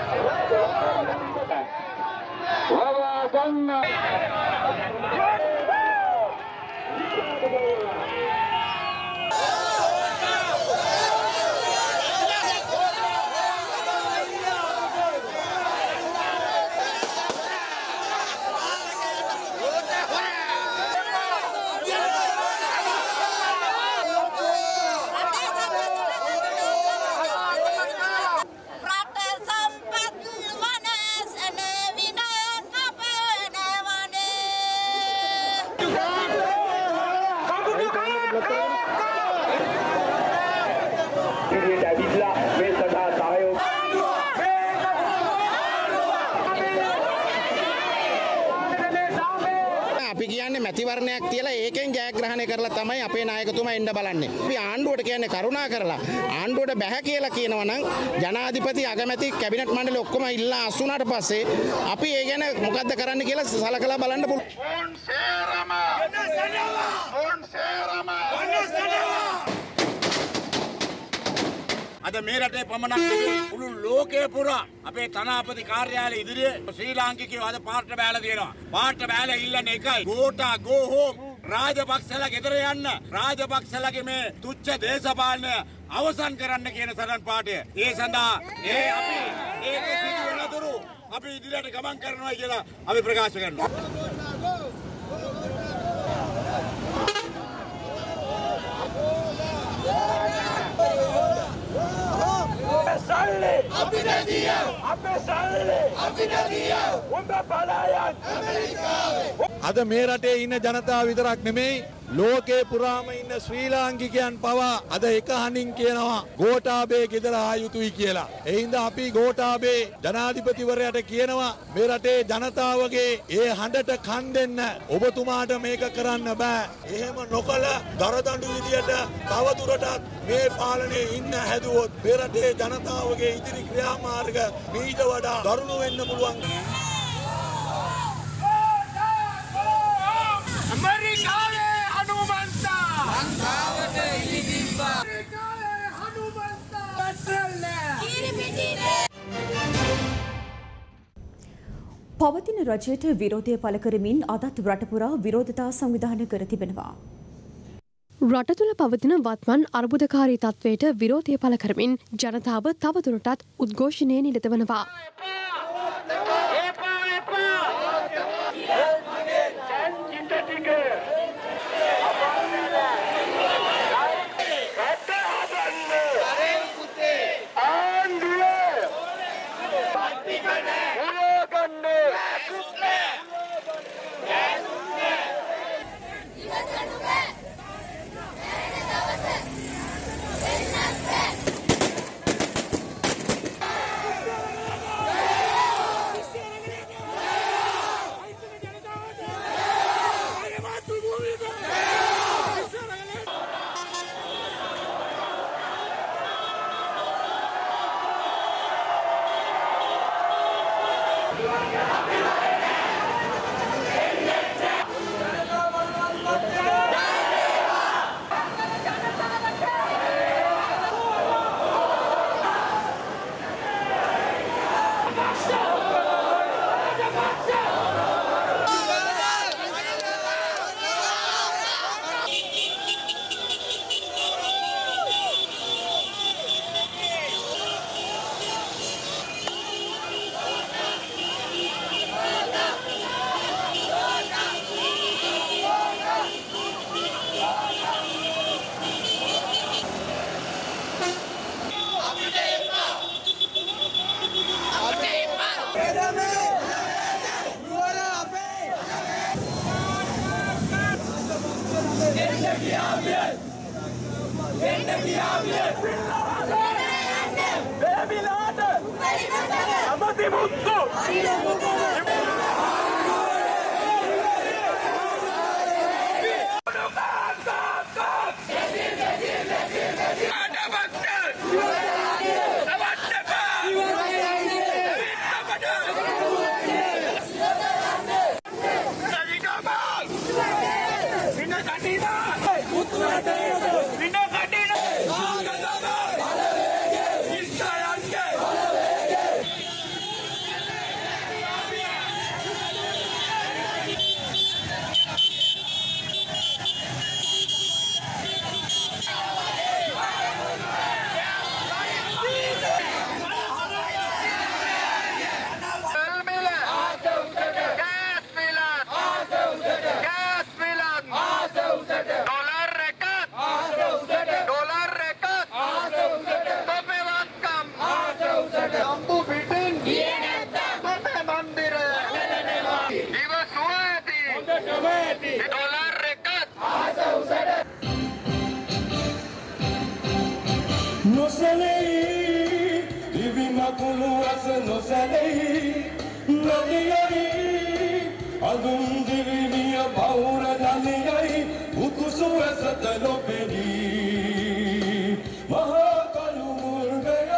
මැතිවරණයක් තියලා ඒකෙන් ජයග්‍රහණය කරලා තමයි අපේ නායකතුමා එන්න බලන්නේ. අපි ආණ්ඩුවට කියන්නේ කරුණා කරලා ආණ්ඩුවට බැහැ කියලා කියනවා නම් ජනාධිපති අගමැති කැබිනට් මණ්ඩලය ඔක්කොම ඉල්ලා අසුනාට පස්සේ අපි ඒ ගැන මොකද්ද කරන්න කියලා සලකලා බලන්න පුළුවන්. අද මේ රටේ පමණක් නෙවෙයි මුළු ලෝකයේ පුරා අපේ තනාපති කාර්යාලය ඉදිරියේ ශ්‍රී ලාංකිකයෝ අද පාට බෑලා තියෙනවා. පාට බෑලා ඉල්ලන්නේ එකයි. Gota go home. රාජපක්ෂලා ගෙදර යන්න. රාජපක්ෂලාගේ මේ තුච්ඡ දේශපාලනය අවසන් කරන්න කියන සටන් පාඨය. ඒ සඳහා ඒ අපි ඒක සිදු වෙනතුරු අපි ඉදිරියට ගමන් කරනවා කියලා අපි ප්‍රකාශ කරනවා. Salli! Abinadiya! Abbe salli! Abinadiya! Umba palayan! අද මේ රටේ ඉන්න ජනතාව විතරක් නෙමෙයි ලෝකේ පුරාම ඉන්න ශ්‍රී ලාංකිකයන් පවා අද එක හඬින් කියනවා ගෝඨාභය ගෙදර ආ යුතුයි කියලා. ඒ හින්දා අපි ගෝඨාභය ජනාධිපතිවරයාට කියනවා මේ රටේ ජනතාවගේ ඒ හඬට කන් දෙන්න ඔබතුමාට මේක කරන්න බෑ. එහෙම නොකල දරදඬු විදියට තවදුරටත් මේ පාලනයේ ඉන්න හැදුවොත් මේ රටේ ජනතාවගේ ඉදිරි ක්‍රියාමාර්ග මීට වඩා දරුණු වෙන්න පුළුවන්. අමරිකාවේ හනුමන්තා ලංකාවට ඉදිරිපා අමරිකාවේ හනුමන්තා පවතින රජයට විරෝධය පළ කරමින් අදත් රට පුරා විරෝධතා සංවිධානය කර තිබෙනවා. රට තුළ පවතින වත්මන් අර්බුදකාරී තත්වයට විරෝධය පළ කරමින් ජනතාව තවදුරටත් උද්ඝෝෂණයේ නිරත වනවා. නොසැලෙයි නදියයි අඳුන් දිවිනිය බවුර ධනියයි උකුසු ඇසත නොපෙනී මහා කළු මුර්ගය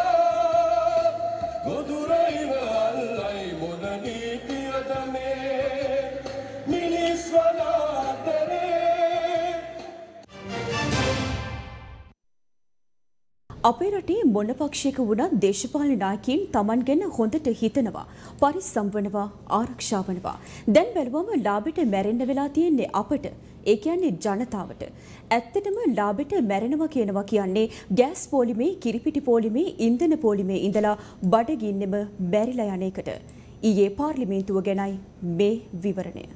ගොදුරයිව අල්ලයි මොන නීතියද මේ මිනිස් වනාතරේ. අපේ රටේ මොන පක්ෂයක වුණත් දේශපාලන නායකයින් Taman ගැන හොඳට හිතනවා, පරිස්සම් වෙනවා, ආරක්ෂා වෙනවා. දැන් බැලුවම ලාභෙට මැරෙන්න වෙලා තියෙන්නේ අපට. ඒ කියන්නේ ජනතාවට. ඇත්තටම ලාභෙට මැරෙනවා කියනවා කියන්නේ ගෑස් පොලිමේ, කිරිපිටි පොලිමේ, ඉන්ධන පොලිමේ ඉඳලා බඩගින්නෙම මැරිලා යන එකට. ඊයේ පාර්ලිමේන්තුව ගැනයි මේ විවරණය.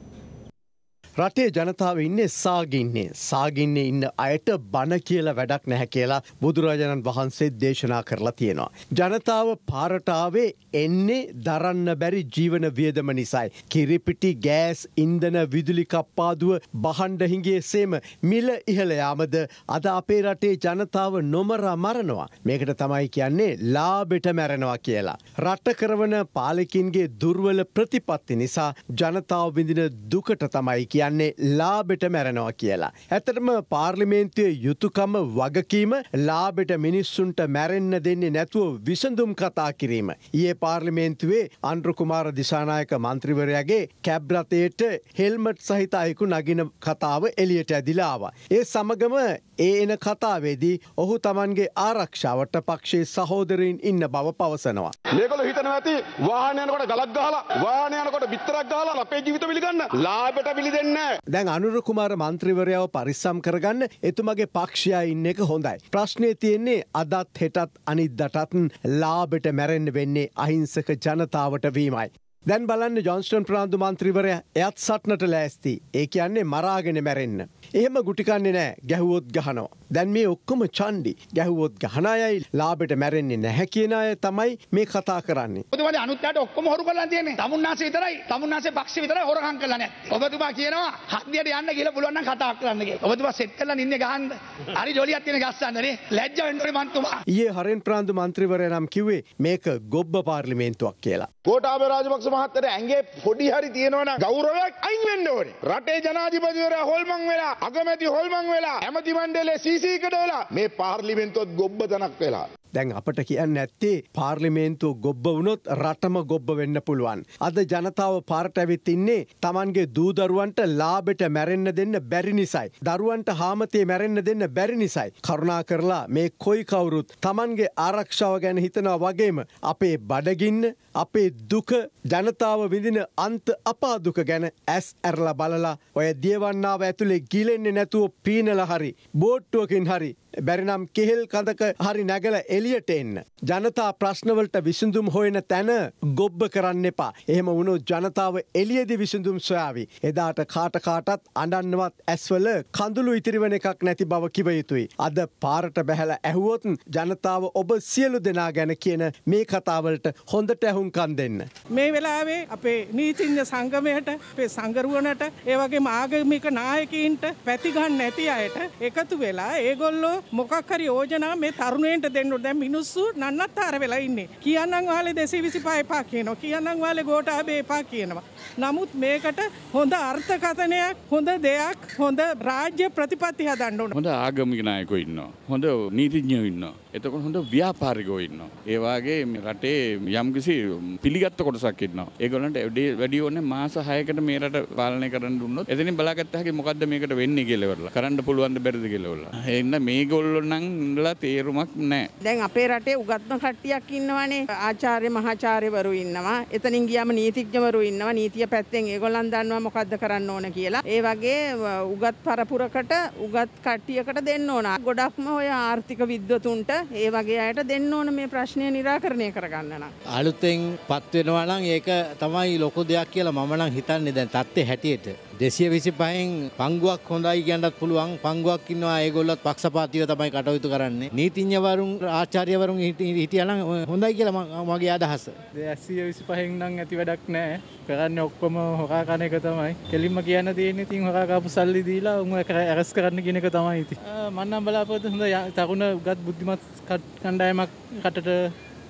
රටේ ජනතාව ඉන්නේ සාගින්නේ. සාගින්නේ ඉන්න අයට බන කියලා වැඩක් නැහැ කියලා බුදුරජාණන් වහන්සේ දේශනා කරලා තියෙනවා. ජනතාව පාරට ආවේ එන්නේ දරන්න බැරි ජීවන වියදම නිසායි. කිරිපිටි, ගෑස්, ඉන්ධන, විදුලි කප්පාදුව, බහණ්ඩ හිඟේසේම මිල ඉහළ යාමද අද අපේ රටේ ජනතාව නොමරා මරනවා. මේකට තමයි කියන්නේ ලාභෙට මැරෙනවා කියලා. රට කරවන පාලකින්ගේ දුර්වල ප්‍රතිපත්ති නිසා ජනතාව විඳින දුකට තමයි කියන්නේ ලාභෙට මැරෙනවා කියලා. ඇත්තටම පාර්ලිමේන්තුවේ යුතුයකම වගකීම ලාභෙට මිනිස්සුන්ට මැරෙන්න දෙන්නේ නැතුව විසඳුම් කතා කිරීම. ඊයේ පාර්ලිමේන්තුවේ අනුර කුමාර දිසානායක මන්ත්‍රීවරයාගේ කැබ් රථයට හෙල්මට් සහිත අයෙකු නගින කතාව එළියට ඇදිලා ආවා. ඒ සමගම ඒ එන කතාවේදී ඔහු Tamanගේ ආරක්ෂාවට පක්ෂයේ සහෝදරයින් ඉන්න බව පවසනවා. මේගොල්ලෝ හිතනවා ඇති වාහන යනකොට ගලක් ගහලා වාහන යනකොට බිත්තරක් ගහලා අපේ ජීවිත පිළිගන්න ලාභෙට පිළිදෙන්නේ නැහැ. දැන් අනුර කුමාර මන්ත්‍රීවරයාව පරිස්සම් කරගන්න එතුමගේ පක්ෂයා ඉන්න එක හොඳයි. ප්‍රශ්නේ තියෙන්නේ අදත් හෙටත් අනිද්දාටත් ලාභෙට මැරෙන්න වෙන්නේ අහිංසක ජනතාවට වීමයි. දැන් බලන්න ජොන්ස්ටන් ප්‍රනාන්දු මන්ත්‍රීවරයා එයත් සටනට ලෑස්ති. ඒ කියන්නේ මරාගෙන මැරෙන්න. එහෙම ගුටි කන්නේ නැහැ. ගැහුවොත් ගහනවා. දැන් මේ ඔක්කොම චණ්ඩි. ගැහුවොත් ගහන අයයි ලාභෙට මැරෙන්නේ නැහැ කියන අය තමයි මේ කතා කරන්නේ. ඔබතුමාගේ අනුත්යාට ඔක්කොම හොරු කරලා තියෙන්නේ. තමුන්නාසේ විතරයි. තමුන්නාසේ පක්ෂ විතරයි හොරකම් කරලා නැහැ. ඔබතුමා කියනවා හත්දියට යන්න කියලා පුළුවන් නම් කතා කරන්න කියලා. ඔබතුමා සෙට් කරලා නින්නේ ගහන්න. හරි ජොලියක් තියෙන ගස්සන්නනේ. ලැජ්ජ වෙන්න ඕනේ මන්තුමා. ඊයේ හරෙන් ප්‍රනාන්දු මන්ත්‍රීවරයා නම් කිව්වේ මේක ගොබ්බ පාර්ලිමේන්තුවක් කියලා. ගෝඨාභය රාජපක්ෂ මහත්තයාට ඇඟේ පොඩි හරි තියෙනවනම් ගෞරවයක් අයින් වෙන්න ඕනේ. රටේ ජනාධිපතිවරයා හොල්මන් වෙලා, අගමැති හොල්මන් වෙලා, ඇමති මණ්ඩලයේ සීසී කඩ වෙලා මේ පාර්ලිමේන්තුවත් ගොබ්බ තනක් වෙලා. දැන් අපට කියන්න ඇත්තේ පාර්ලිමේන්තුව ගොබ්බ වුණොත් රටම ගොබ්බ වෙන්න පුළුවන්. අද ජනතාව පාරට ඇවිත් ඉන්නේ Tamanගේ දූ දරුවන්ට ලාභෙට මැරෙන්න දෙන්න බැරි නිසායි. දරුවන්ට හාමතේ මැරෙන්න දෙන්න බැරි නිසායි. කරුණා කරලා මේ කොයි කවුරුත් Tamanගේ ආරක්ෂාව ගැන හිතනවා වගේම අපේ බඩගින්න, අපේ දුක, ජනතාව විඳින අන්ත අපාදුක ගැන ඇස් ඇරලා බලලා ඔය දියවන්නාව ඇතුලේ ගිලෙන්නේ නැතුව පීනලා හරි බෝට්ටුවකින් හරි බැරිනම් කෙහෙල් කඳක හරි නැගලා එළියට එන්න. ජනතා ප්‍රශ්නවලට විසඳුම් හොයන තැන ගොබ්බ කරන්න එපා. එහෙම වුණොත් ජනතාව එළියේදී විසඳුම් සොයාවි. එදාට කාට කාටත් අඬන්නවත් ඇස්වල කඳුළු ඉතිරිවන එකක් නැති බව කිව යුතුයි. අද පාරට බැහැලා ඇහුවොත් ජනතාව ඔබ සියලු දෙනා ගැන කියන මේ කතාවලට හොඳට ඇහුම්කන් දෙන්න. මේ වෙලාවේ අපේ නීතිඥ සංගමයට, අපේ සංගරුවනට, ඒ වගේම ආගමික නායකයින්ට, පැති ගන්න නැති අයට එකතු වෙලා ඒගොල්ලෝ මොකක් හරි යෝජනා මේ තරුණයන්ට දෙන්න ඕනේ. දැන් මිනිස්සු නන්නත්තර වෙලා ඉන්නේ. කියන්නම් වාලේ දෙසිය විසිපහ එපා කියනවා. කියන්නම් වාලේ ගෝඨාභය එපා කියනවා. නමුත් මේකට හොඳ අර්ථකථනයක්, හොඳ දෙයක්, හොඳ රාජ්‍ය ප්‍රතිපත්ති හදන්න ඕනේ. හොඳ ආගමික නායකයෝ ඉන්නවා. හොඳ නීතිඥයෝ ඉන්නවා. එතකොට හොඳ ව්‍යාපාරිකයෝ ඉන්නවා. ඒ වගේ මේ රටේ යම්කිසි පිළිගත්ත කොටසක් ඉන්නවා. ඒගොල්ලන්ට වැඩි ඕනේ මාස හයකට මේ රට පාලනය කරන්න දුන්නොත් එතනින් බලාගත්ත හැකි මොකද්ද මේකට වෙන්නේ කියලා ඉවරලා. කරන්න පුළුවන් ද බැරිද කියලා ඉවරලා. එන්න මේගොල්ලෝ නම් ඉඳලා තේරුමක් නැහැ. දැන් අපේ රටේ උගත්ම කට්ටියක් ඉන්නවනේ. ආචාර්ය මහාචාර්යවරු ඉන්නවා. එතනින් ගියාම නීතිඥවරු ඉන්නවා. නීතිය පැත්තෙන් ඒගොල්ලන් දන්නවා මොකද්ද කරන්න ඕන කියලා. ඒ වගේ උගත් පරපුරකට උගත් කට්ටියකට දෙන්න ඕන. ගොඩක්ම ඔය ආර්ථික විද්වතුන්ට ඒ වගේ අයට දෙන්න ඕන මේ ප්‍රශ්නය निराකරණය කරගන්න නම්. අලුතෙන් පත් වෙනවා නම් ඒක තමයි ලොකු දෙයක් කියලා මම නම් හිතන්නේ. දැන් තත්ත්වය හැටියට දෙසිය විසිපහෙන් පංගුවක් හොඳයි කියන්නත් පුළුවන්. පංගුවක් ඉන්නවා ඒගොල්ලොත් පක්ෂපාතීව තමයි කටයුතු කරන්නේ. නීතිඥවරුන් ආචාර්යවරුන් හිටියා නම් හොඳයි කියලා මගේ අදහස. දෙසිය විසිපහෙන් නම් ඇති වැඩක් නැහැ. කරන්නේ ඔක්කොම හොරා කන එක තමයි. කෙලින්ම කියන්න තියෙන්නේ ඉතින් හොරා කාපු සල්ලි දීලා උන් අරස් කරන්න කියන එක තමයි ඉතින්. මම නම් බලාපොරොත්තු හොඳ තරුණ උගත් බුද්ධිමත් කණ්ඩායමක් රටට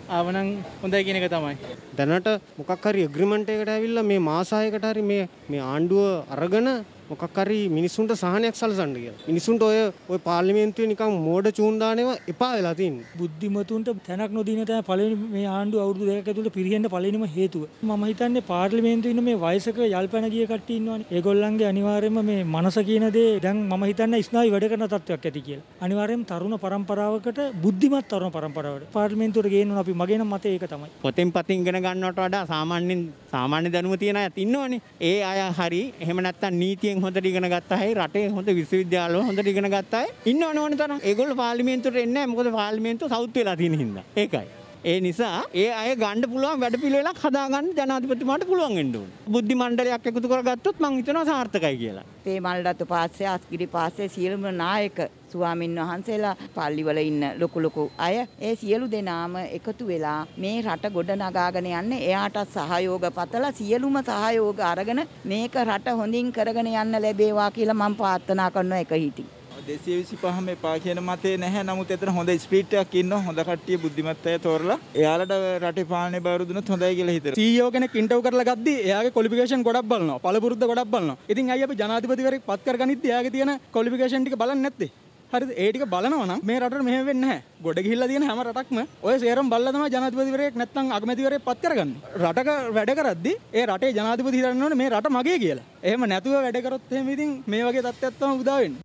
ආවනම් හොඳයි කියන එක තමයි. දැනට මොකක් හරි ඇග්‍රීමන්ට් එකකට ඇවිල්ලා මේ මාස හයකට හරි මේ මේ ආණ්ඩුව අරගෙන මොකක් හරි මිනිස්සුන්ට සහනයක් සලසන්න කියලා. මිනිස්සුන්ට ඔය ඔය පාර්ලිමේන්තුවේ නිකන් මෝඩ චූන් දානවා එපා වෙලා තියෙන්නේ. බුද්ධිමතුන්ට තැනක් නොදීන තමයි පළවෙනි මේ ආණ්ඩුව අවුරුදු දෙකක් ඇතුළත පිරිහෙන්න පළවෙනිම හේතුව. මම හිතන්නේ පාර්ලිමේන්තුවේ ඉන්න මේ වයසක යල්පැන ගිය කට්ටිය ඉන්නවනේ. ඒගොල්ලන්ගේ අනිවාර්යයෙන්ම මේ මනස කියන දේ දැන් මම හිතන්නේ ස්නායු වැඩ කරන තත්ත්වයක් ඇති කියලා. අනිවාර්යයෙන්ම තරුණ පරම්පරාවකට බුද්ධිමත් තරුණ පරම්පරාවට පාර්ලිමේන්තුවට ගේන්න ඕන අපි මගේ නම් මතය ඒක තමයි. පොතෙන් පතින් ඉගෙන ගන්නවට වඩා සාමාන්‍යයෙන් සාමාන්‍ය දැනුම තියෙන අයත් ඉන්නවනේ. ඒ අය හරි එහෙම නැත්නම් නීතියෙන් හොඳට ඉගෙන ගත්ත අය රටේ හොඳ විශ්වවිද්‍යාලවල හොඳට ඉගෙන ගත්ත අය ඉන්නවනේ ඕන තරම්. ඒගොල්ලෝ පාර්ලිමේන්තුවට එන්නේ නැහැ. මොකද පාර්ලිමේන්තුව සවුත් වෙලා තියෙන හින්දා. ඒකයි. ඒ නිසා ඒ අය ගන්න පුළුවන් වැඩපිළිවෙලක් හදාගන්න ජනාධිපතිතුමාට පුළුවන් වෙන්න ඕනේ. බුද්ධි මණ්ඩලයක් එකතු කරගත්තොත් මං හිතනවා සාර්ථකයි කියලා. තේමල්ඩතු පාස්සේ අස්ගිරි පාස්සේ සියලුම නායක ස්වාමින් වහන්සේලා පල්ලිවල ඉන්න ලොකු ලොකු අය ඒ සියලු දෙනාම එකතු වෙලා මේ රට ගොඩනගාගෙන යන්නේ එයාට සහයෝග පතලා සියලුම සහයෝග අරගෙන මේක රට හොඳින් කරගෙන යන්න ලැබේවා කියලා මම ප්‍රාර්ථනා කරනවා එක හිතින්. දෙසිය විසිපහම එපා කියන මතේ නැහැ. නමුත් එතන හොඳ ස්පීඩ් එකක් ඉන්නවා. හොඳ කට්ටිය බුද්ධිමත් අය තෝරලා එයාලට රටේ පාලනේ බාර දුන්නොත් හොඳයි කියලා හිතනවා. සී ඊ ඕ කෙනෙක් ඉන්ටර්වයුව කරලා ගද්දි එයාගේ ක්වොලිෆිකේෂන් ගොඩක් බලනවා. පළපුරුද්ද ගොඩක් බලනවා. ඉතින් අයියා අපි ජනාධිපතිවරයෙක් පත් කරගනිද්දි එයාගේ තියෙන ක්වොලිෆිකේෂන් ටික බලන්නේ නැත්තේ. හරිද? ඒ ටික බලනවා නම් මේ රටට මෙහෙම වෙන්නේ නැහැ. ගොඩ ගිහිල්ලා තියෙන හැම රටක්ම ඔය සේරම බලලා තමයි ජනාධිපතිවරයෙක් නැත්නම් අගමැතිවරයෙක් පත් කරගන්නේ. රටක වැඩ කරද්දි ඒ රටේ ජනාධිපති හිතන්න ඕනේ මේ රට මගේ කියලා. එහෙම නැතුව වැඩ කරොත් එහෙම ඉතින් මේ වගේ තත්ත්වයක් තමයි උදා වෙන්නේ.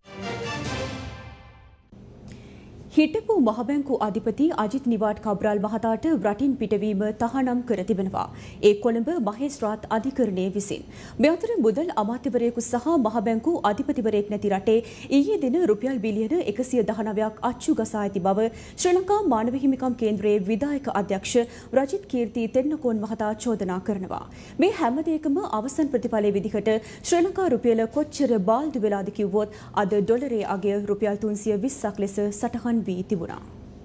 හිටපු මහබැංකු අධිපති අජිත් නිවාඩ් කබ්‍රාල් මහතාට රටින් පිටවීම තහනම් කර තිබෙනවා. ඒ කොළඹ මහේස්ත්‍රාත් අධිකරණය විසින්. මේ අතර මුදල් අමාත්‍යවරයෙකු සහ මහබැංකු අධිපතිවරයෙක් නැති රටේ ඊයේ දින රුපියල් බිලියන එකසිය දහනවයක් අච්චු ගසා ඇති බව ශ්‍රී ලංකා මානව හිමිකම් කේන්ද්‍රයේ විධායක අධ්‍යක්ෂ රජිත් කීර්ති තෙන්නකෝන් මහතා චෝදනා කරනවා. මේ හැම දෙයකම අවසන් ප්‍රතිඵලයේ විදිහට ශ්‍රී ලංකා රුපියල කොච්චර බාල්දු වෙලාද කිව්වොත් අද ඩොලරේ අගය රුපියල් තුන්සිය විස්සක් ලෙස සටහන් වී තිබුණා.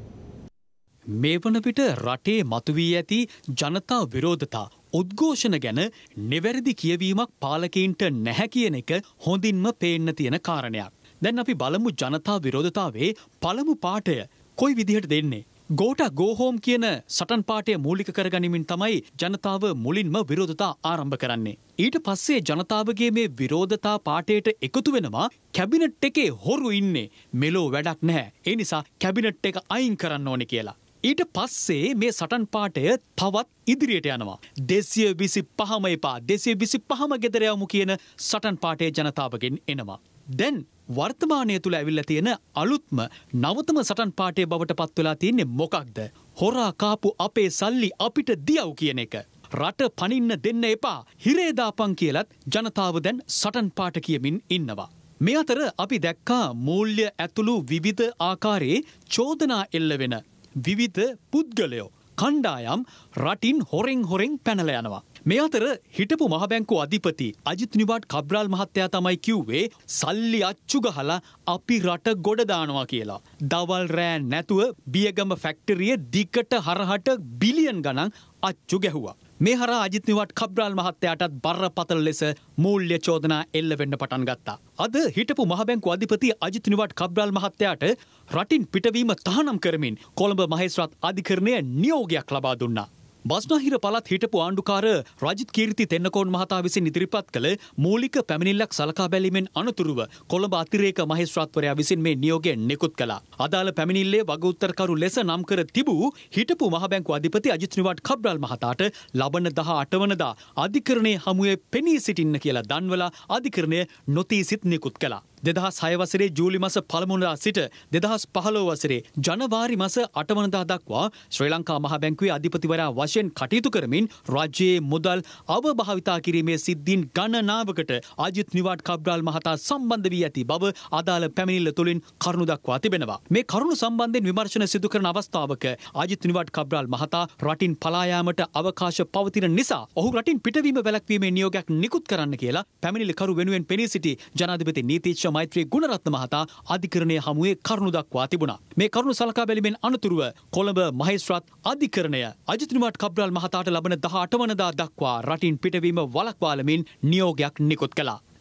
මේ වන විට රටේ මතුවී ඇති ජනතා විරෝධතා උද්ඝෝෂණ ගැන නිවැරදි කියවීමක් පාලකයින්ට නැහැ කියන එක හොඳින්ම පේන්න තියෙන කාරණයක්. දැන් අපි බලමු ජනතා විරෝධතාවේ පළමු පාඨය කොයි විදිහට දෙන්නේ. ගෝටා ගෝ හෝම් කියන සටන් පාඨය මූලික කරගනිමින් තමයි ජනතාව මුලින්ම විරෝධතා ආරම්භ කරන්නේ. ඊට පස්සේ ජනතාවගේ මේ විරෝධතා පාඨයට එකතු වෙනවා කැබිනට් එකේ හොරු ඉන්නේ මෙලෝ වැඩක් නැහැ. ඒ නිසා කැබිනට් එක අයින් කරන්න ඕනේ කියලා. ඊට පස්සේ මේ සටන් පාඨය තවත් ඉදිරියට යනවා. දෙසිය විසිපහම එපා දෙසිය විසිපහම ගෙදර යමු කියන සටන් පාඨය ජනතාවගෙන් එනවා. දැන් වර්තමානය තුළ ඇවිල්ලා තියෙන අලුත්ම නවතම සටන් පාඨය බවට පත් වෙලා තියෙන්නේ මොකක්ද? හොරා කාපු අපේ සල්ලි අපිට දියව් කියන එක. රට පනින්න දෙන්න එපා හිරේ දාපන් කියලත් ජනතාව දැන් සටන් පාඨ කියමින් ඉන්නවා. මේ අතර අපි දැක්කා මූල්‍ය ඇතුළු විවිධ ආකාරයේ චෝදනා එල්ල වෙන විවිධ පුද්ගලයෝ කණ්ඩායම් රටින් හොරෙන් හොරෙන් පැනලා යනවා. මේ අතර හිටපු මහබැංකු අධිපති අජිත් නිවාඩ් කබ්‍රාල් මහත්තයා තමයි කිව්වේ සල්ලි අච්චු ගහලා අපි රට ගොඩ දානවා කියලා. දවල් රෑ නැතුව බියගම ෆැක්ටරිය දිකට හරහට බිලියන් ගණන් අච්චු ගැහුවා. මේ හරහා අජිත් නිවාඩ් කබ්‍රාල් මහත්තයාටත් බරපතල ලෙස මූල්‍ය චෝදනා එල්ල වෙන්න පටන් ගත්තා. අද හිටපු මහබැංකු අධිපති අජිත් නිවාඩ් කබ්‍රාල් මහත්තයාට රටින් පිටවීම තහනම් කරමින් කොළඹ මහේස්ත්‍රාත් අධිකරණය නියෝගයක් ලබා දුන්නා. බස්නාහිර පළාත් හිටපු ආණ්ඩුකාර රජිත් කීර්ති තෙන්නකෝන් මහතා විසින් ඉදිරිපත් කළ මූලික පැමිණිල්ලක් සලකා බැලීමෙන් අනතුරුව කොළඹ අතිරේක මහේස්ත්‍රාත්වරයා විසින් මේ නියෝගය නිකුත් කළා. අදාළ පැමිණිල්ලේ වගඋත්තරකරු ලෙස නම් කර තිබූ හිටපු මහබැංකු අධිපති අජිත් නිවාඩ් කබ්‍රාල් මහතාට ලබන දහ අට වනදා අධිකරණයේ හමුවේ පෙනී සිටින්න කියලා දන්වලා අධිකරණය නොතීසිත් නිකුත් කළා. දෙදහස් හය වසරේ ජූලි මස පළමුවනදා සිට දෙදහස් පහළොව වසරේ ජනවාරි මස අට වනදා දක්වා ශ්‍රී ලංකා මහ බැංකුවේ අධිපතිවරයා වශයෙන් කටයුතු කරමින් රාජ්‍යයේ මුදල් අවභාවිතා කිරීමේ සිද්ධීන් ගණනාවකට අජිත් නිවාඩ් කබ්‍රාල් මහතා සම්බන්ධ වී ඇති බව අදාළ පැමිණිල්ල තුළින් කරුණු දක්වා තිබෙනවා. මේ කරුණු සම්බන්ධයෙන් විමර්ශන සිදු කරන අවස්ථාවක අජිත් නිවාඩ් කබ්‍රාල් මහතා රටින් පලා යාමට අවකාශ පවතින නිසා ඔහු රටින් පිටවීම වැළැක්වීමේ නියෝගයක් නිකුත් කරන්න කියලා පැමිණිල්ලකරු වෙනුවෙන් පෙනී සිටි ජනාධිපති නීතිඥ මෛත්‍රී ගුණරත්න මහතා අධිකරණයේ හමුවේ කරුණු දක්වා තිබුණා. මේ කරුණු සලකා බැලීමෙන් අනතුරුව කොළඹ මහේස්ත්‍රාත් අධිකරණය අජිත් නිවාඩ් කබ්‍රාල් මහතාට ලබන දහ අට වනදා දක්වා රටින් පිටවීම වළක්වාලමින් නියෝගයක් නිකුත් කළා.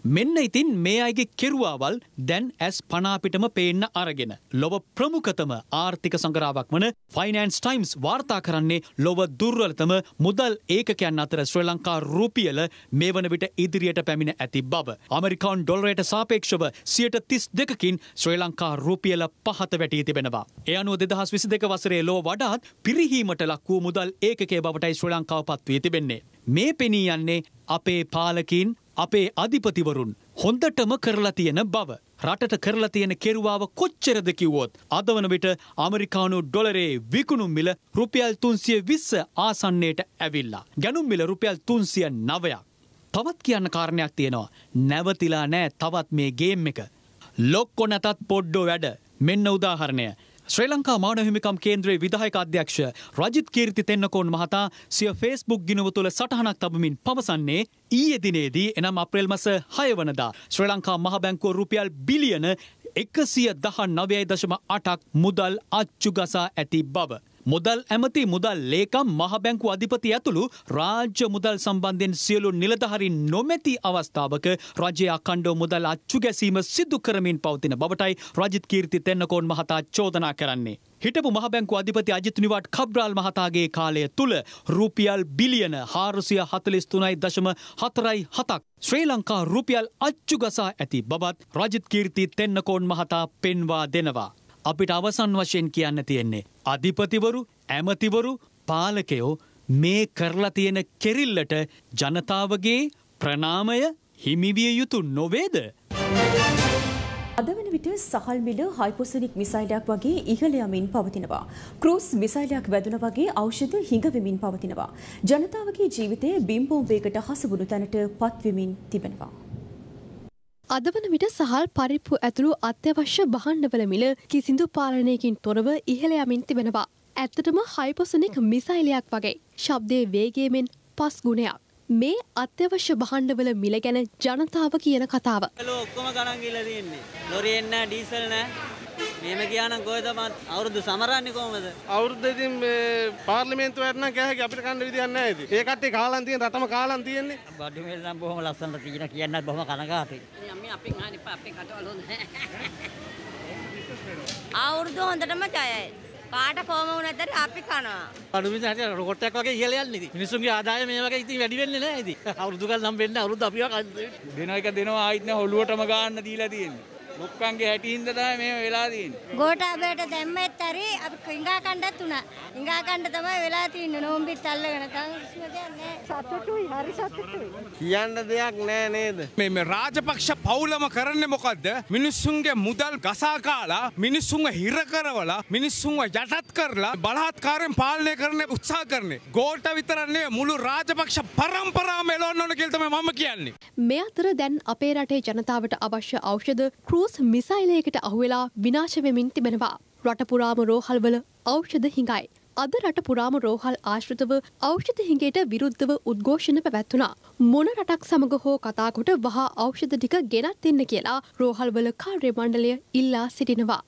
මෙන්න ඉතින් මේ අයගේ කෙරුවාවල් දැන් ඇස් පනාපිටම පේන්න අරගෙන. ලොව ප්‍රමුඛතම ආර්ථික සංග්‍රාවක් වන ෆයිනෑන්ස් ටයිම්ස් වාර්තා කරන්නේ ලොව දුර්වලතම මුදල් ඒකකයන් අතර ශ්‍රී ලංකා රුපියල මේ වන විට ඉදිරියට පැමිණ ඇති බව. ඇමරිකානු ඩොලරයට සාපේක්ෂව සියයට තිස් දෙකකින් ශ්‍රී ලංකා රුපියල පහත වැටී තිබෙනවා. ඒ අනුව දෙදහස් විසි දෙක වසරේ ලොව වඩාත් පිරිහීමට ලක් වූ මුදල් ඒකකයේ බවටයි ශ්‍රී ලංකාව පත් වී තිබෙන්නේ. මේ පෙනී යන්නේ අපේ පාලකීන් අපේ අධිපතිවරුන් හොඳටම කරලා තියෙන බව. රටට කරලා තියෙන කෙරුවාව කොච්චරද කිව්වොත් අද වන විට ඇමරිකානු ඩොලරේ විකුණුම් මිල රුපියල් තුන්සිය විස්ස ආසන්නයට ඇවිල්ලා. ගැනුම් මිල රුපියල් තුන්සිය නවයක්. තවත් කියන්න කාරණයක් තියෙනවා. නැවතිලා නෑ තවත් මේ ගේම් එක. ලොක්කො නැතත් පොඩ්ඩෝ වැඩ. මෙන්න උදාහරණය. ශ්‍රී ලංකා මානව හිමිකම් කේන්ද්‍රයේ විධායක අධ්‍යක්ෂ රජිත් කීර්ති තෙන්නකෝන් මහතා සිය ෆේස්බුක් ගිණුම තුළ සටහනක් තබමින් පවසන්නේ ඊයේ දිනේදී එනම් අප්‍රේල් මාස හය වනදා ශ්‍රී ලංකා මහ බැංකුව රුපියල් බිලියන එකසිය දහනවය දශම අටක් මුදල් අච්චු ගසා ඇති බව. මුදල් ඇමති මුදල් ලේකම් මහ බැංකුව අධිපති ඇතුළු රාජ්‍ය මුදල් සම්බන්ධයෙන් සියලු නිලධාරීන් නොමැති අවස්ථාවක රජයේ අඛණ්ඩව මුදල් අච්චු ගැසීම සිදු කරමින් පවතින බවටයි රජිත් කීර්ති තෙන්නකෝන් මහතා චෝදනා කරන්නේ. හිටපු මහ බැංකුව අධිපති අජිත් නිවාඩ් කබ්‍රාල් මහතාගේ කාලය තුල රුපියල් බිලියන හාරසිය හතළිස් තුනයි දශම හතරයි හතක් ශ්‍රී ලංකා රුපියල් අච්චු ගසා ඇති බවත් රජිත් කීර්ති තෙන්නකෝන් මහතා පෙන්වා දෙනවා. අපිට අවසන් වශයෙන් කියන්න තියෙන්නේ අධිපතිවරු ඇමතිවරු පාලකයෝ මේ කරලා තියෙන කෙරිල්ලට ජනතාවගේ ප්‍රණාමය හිමිවිය යුතු නොවේද? අද වන විට සහල් මිල හයිපොසොනික් මිසයිලයක් වගේ ඉහළ යමින් පවතිනවා. ක්‍රූස් මිසයිලයක් වැදුන වගේ ඖෂධ හිඟවෙමින් පවතිනවා. ජනතාවගේ ජීවිතය බිම්බෝම්බයකට හසුවුණු තැනට පත්වෙමින් තිබෙනවා. අද වන විට සහල් පරිප්පු ඇතුළු අත්‍යවශ්‍ය භාණ්ඩවල මිල කිසිදු පාලනයකින් තොරව ඉහළ යමින් තිබෙනවා. ඇත්තටම හයිපොසොනික් මිසයිලයක් වගේ ශබ්දයේ වේගයෙන් පස් ගුණයක්. මේ අත්‍යවශ්‍ය භාණ්ඩවල මිල ගැන ජනතාව කියන කතාව. ඔක්කොම ගණන් ගිහලා තියෙන්නේ. ලොරියෙන් නෑ ඩීසල් නෑ. මේම කියනනම් කොහෙද මම අවුරුදු සමරන්නේ කොහමද? අවුරුද්ද ඉතින් මේ පාර්ලිමේන්තුවට නම් කෑහක අපිට කන්න විදියක් නෑ ඉතින්. ඒ කට්ටිය කාලන් තියෙන රටම කාලන් තියෙන්නේ. බඩු මිල නම් බොහොම ලස්සනට තියෙන කියන්නත් බොහොම කනගාටුයි. අපි අපෙන් අහන්නේ අපේ කටවල හොඳ නෑ. අවුරුදු හොඳටම ජයයි. කාට කොහම වුණත් අපි කනවා. බඩු මිල හැටි රොකට් එකක් වගේ ඉහළ යන්නේ ඉතින්. මිනිස්සුන්ගේ ආදායම මේ වගේ ඉතින් වැඩි වෙන්නේ නෑ ඉතින්. අවුරුදු ගාන නම් වෙන්නේ අවුරුදු අපිව කන්නේ. දෙන එක දෙනවා ආයිත් නෑ ඔළුවටම ගන්න දීලා තියෙන්නේ. මුක්කන්ගේ හැටින්ද තමයි මේව වෙලා තියෙන්නේ. ගෝඨාභයට දැම්මෙත් හරි අපි ඉංගා කණ්ඩත් උනා. ඉංගා කණ්ඩ තමයි වෙලා තියෙන්නේ. නෝම්බිත් අල්ලගෙන තම කිසිම දෙයක් නෑ. සතුටුයි හරි සතුටුයි. කියන්න දෙයක් නෑ නේද? මේ මේ රාජපක්ෂ පවුලම කරන්නේ මොකද්ද? මිනිස්සුන්ගේ මුදල් ගසා කාලා, මිනිස්සුන්ව හිර කරවලා, මිනිස්සුන්ව යටත් කරලා බලහත්කාරයෙන් පාලනය කරන්න උත්සාහ කරන්නේ. ගෝඨ විතර නෙවෙයි මුළු රාජපක්ෂ පරම්පරාවම එළවන්න ඕන කියලා තමයි මම කියන්නේ. මේ අතර දැන් අපේ රටේ ජනතාවට අවශ්‍ය ඖෂධ ක්‍රූස් මිසයිලයකට අහුවෙලා විනාශ වෙමින් තිබෙනවා. රට පුරාම රෝහල්වල ඖෂධ හිඟයි. අද රට පුරාම රෝහල් ආශ්‍රිතව ඖෂධ හිඟයට විරුද්ධව උද්ඝෝෂණ පැවැත්වුණා. මොන රටක් සමග හෝ කතා කොට වහා ඖෂධ ටික ගෙනත් දෙන්න කියලා රෝහල්වල කාර්ය මණ්ඩලය ඉල්ලා සිටිනවා.